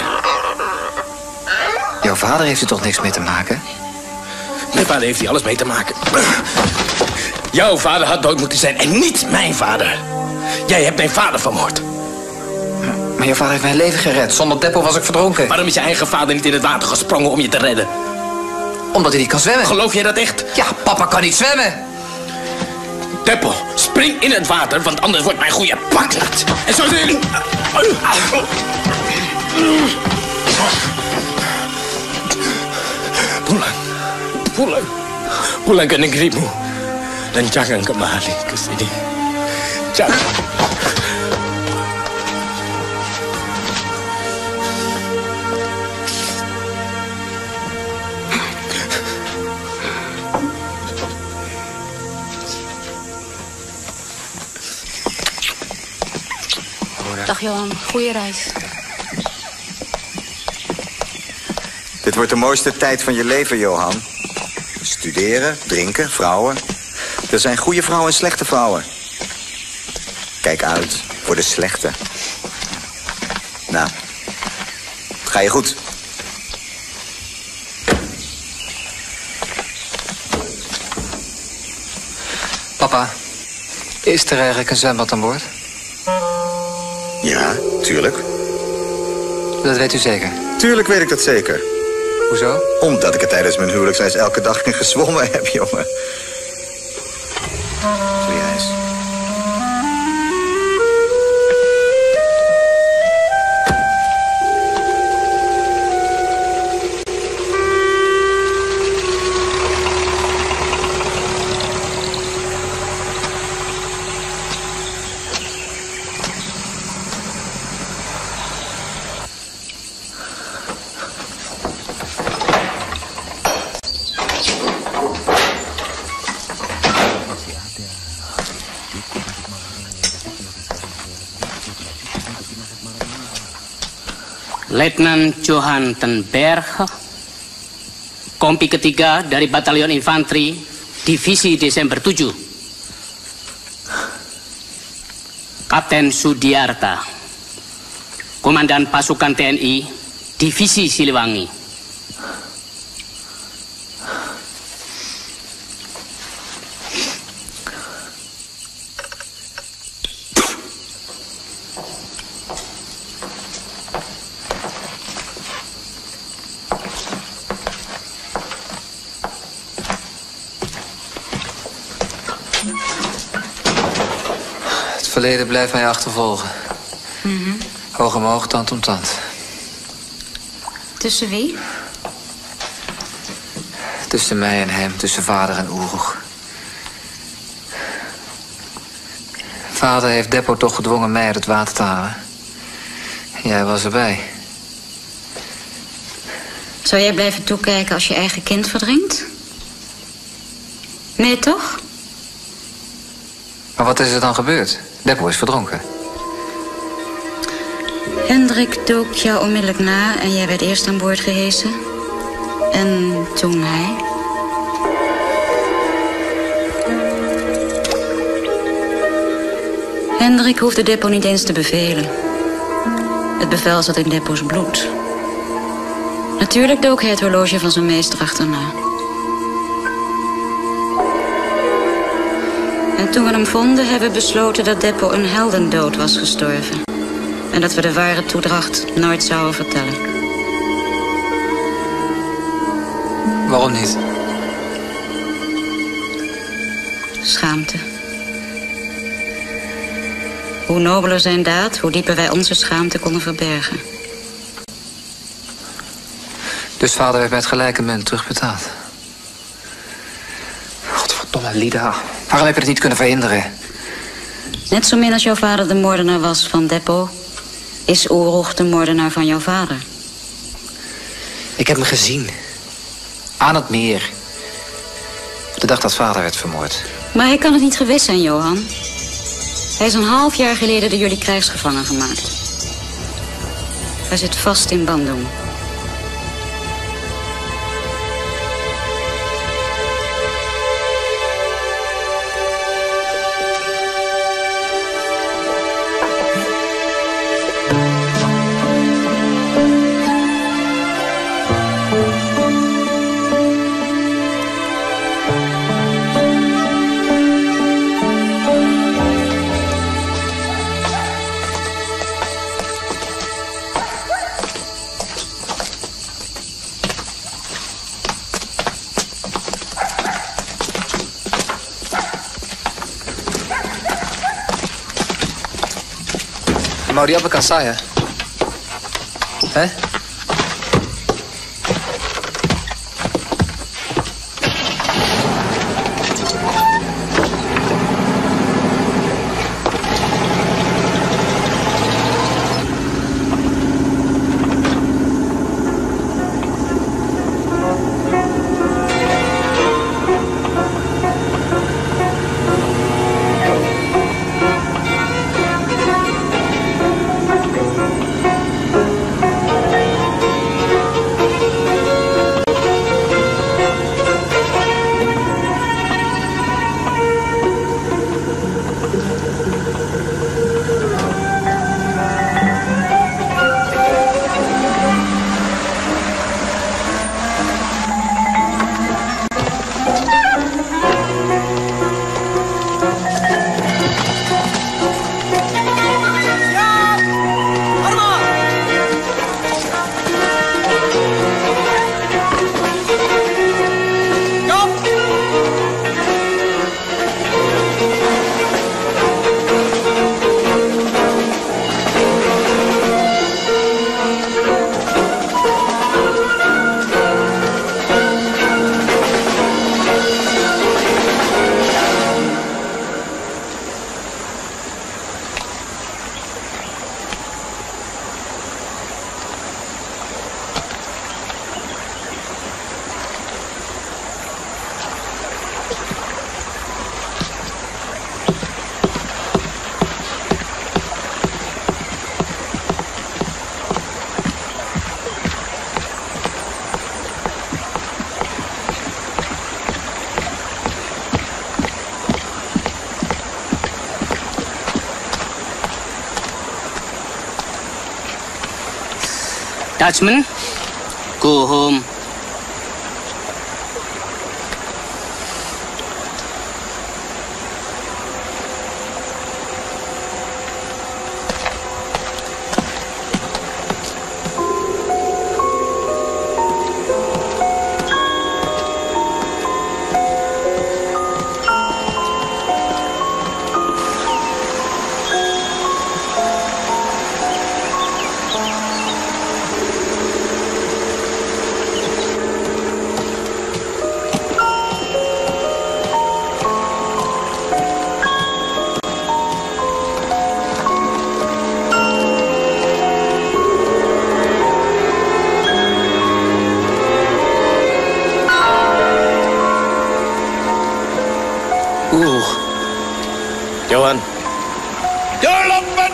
[SPEAKER 3] Jouw vader heeft er toch niks mee te maken?
[SPEAKER 10] Mijn vader heeft hier alles mee te maken. Jouw vader had dood moeten zijn en niet mijn vader. Jij hebt mijn vader vermoord.
[SPEAKER 3] Maar jouw vader heeft mijn leven gered. Zonder Deppo was ik verdronken.
[SPEAKER 10] Waarom is je eigen vader niet in het water gesprongen om je te redden?
[SPEAKER 3] Omdat hij niet kan zwemmen.
[SPEAKER 10] Geloof jij dat echt?
[SPEAKER 3] Ja, papa kan niet zwemmen.
[SPEAKER 10] Deppo, spring in het water, want anders wordt mijn goede pak nat. En zo zullen jullie... Pulang ke negerimu dan jangan kembali ke sini. Jangan.
[SPEAKER 21] Dag Johan, goeie reis.
[SPEAKER 1] Dit wordt de mooiste tijd van je leven, Johan. Studeren, drinken, vrouwen. Er zijn goede vrouwen en slechte vrouwen. Kijk uit voor de slechte. Nou, het ga je goed.
[SPEAKER 3] Papa, is er eigenlijk een zwembad aan boord?
[SPEAKER 1] Ja, tuurlijk.
[SPEAKER 3] Dat weet u zeker?
[SPEAKER 1] Tuurlijk weet ik dat zeker.
[SPEAKER 3] Hoezo?
[SPEAKER 1] Omdat ik er tijdens mijn huwelijksreis elke dag in gezwommen heb, jongen. Goeie reis.
[SPEAKER 17] Letnan Johan ten Berg, kompi ketiga dari Batalion Infanteri, Divisi Desember 7. Kapten Sudiarta, Komandan Pasukan TNI, Divisi Siliwangi.
[SPEAKER 3] Het verleden blijft mij achtervolgen. Hoog omhoog, tand om tand.
[SPEAKER 21] Tussen wie?
[SPEAKER 3] Tussen mij en hem, tussen vader en Oeroeg. Vader heeft Deppo toch gedwongen mij uit het water te halen. Jij was erbij.
[SPEAKER 21] Zou jij blijven toekijken als je eigen kind verdrinkt? Nee, toch?
[SPEAKER 3] Maar wat is er dan gebeurd? Deppo is verdronken.
[SPEAKER 21] Hendrik dook jou onmiddellijk na en jij werd eerst aan boord gehesen. En toen hij... Hendrik hoefde Deppo niet eens te bevelen. Het bevel zat in Deppo's bloed. Natuurlijk dook hij het horloge van zijn meester achterna. En toen we hem vonden, hebben we besloten dat Deppo een heldendood was gestorven. En dat we de ware toedracht nooit zouden vertellen.
[SPEAKER 3] Waarom niet?
[SPEAKER 21] Schaamte. Hoe nobeler zijn daad, hoe dieper wij onze schaamte konden verbergen.
[SPEAKER 3] Dus vader heeft met gelijke munt terugbetaald. Godverdomme, Lida. Waarom heb je het niet kunnen verhinderen?
[SPEAKER 21] Net zo min als jouw vader de moordenaar was van Deppo, is Oeroeg de moordenaar van jouw vader.
[SPEAKER 3] Ik heb hem gezien. Aan het meer. De dag dat vader werd vermoord.
[SPEAKER 21] Maar hij kan het niet gewist zijn, Johan. Hij is een half jaar geleden door jullie krijgsgevangen gemaakt. Hij zit vast in Bandung.
[SPEAKER 3] Mau diapakan saya?
[SPEAKER 17] Dutchman, go home.
[SPEAKER 10] Johan.
[SPEAKER 13] Doorlopen!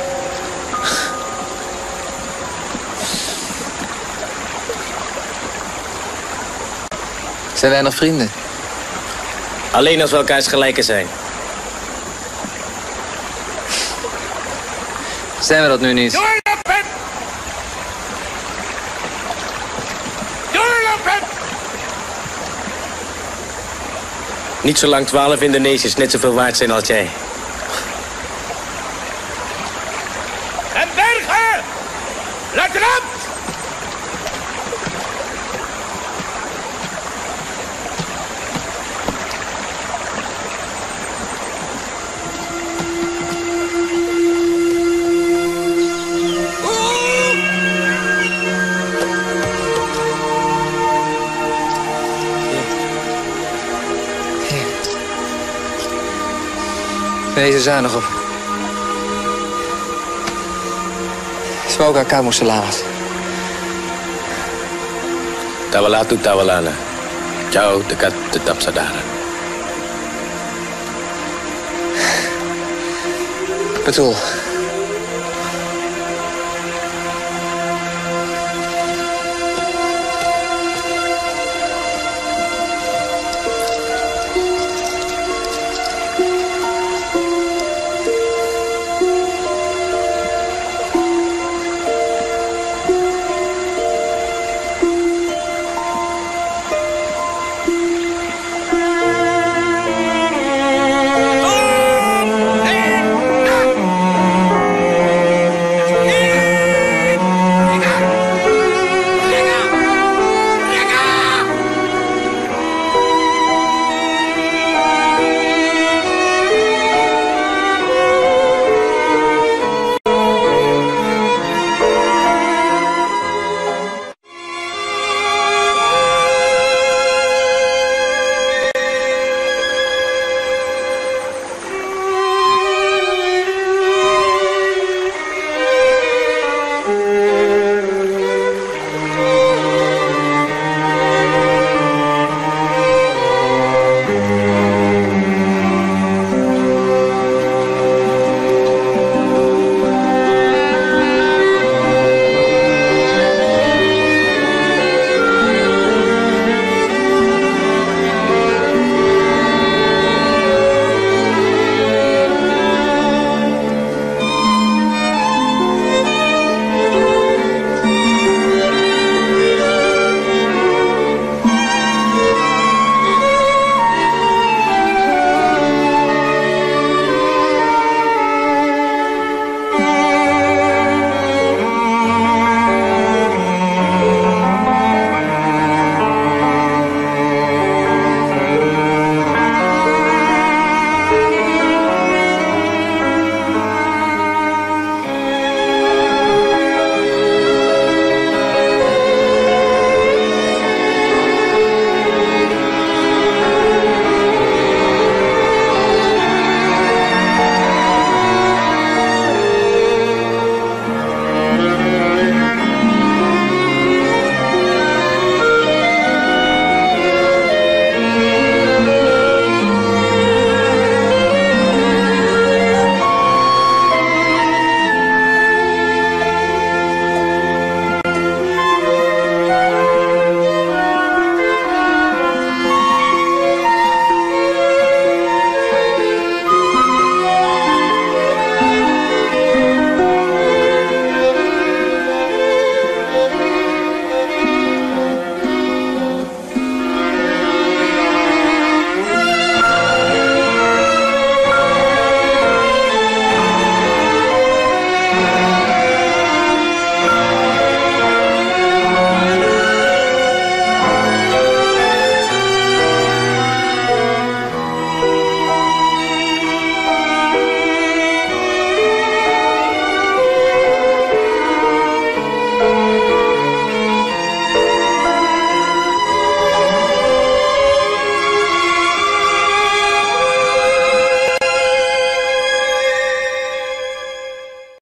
[SPEAKER 3] Zijn wij nog vrienden?
[SPEAKER 10] Alleen als we elkaars gelijken zijn.
[SPEAKER 3] Zijn we dat nu niet?
[SPEAKER 13] Doorlopen! Doorlopen!
[SPEAKER 10] Niet zolang 12 Indonesiërs net zoveel waard zijn als jij.
[SPEAKER 13] En Bergen! Luitenant!
[SPEAKER 3] Wees er zuinig op. Semoga kamu selamat.
[SPEAKER 10] Tawalatu tawalana. Jauh dekat tetap saudara.
[SPEAKER 3] Betul.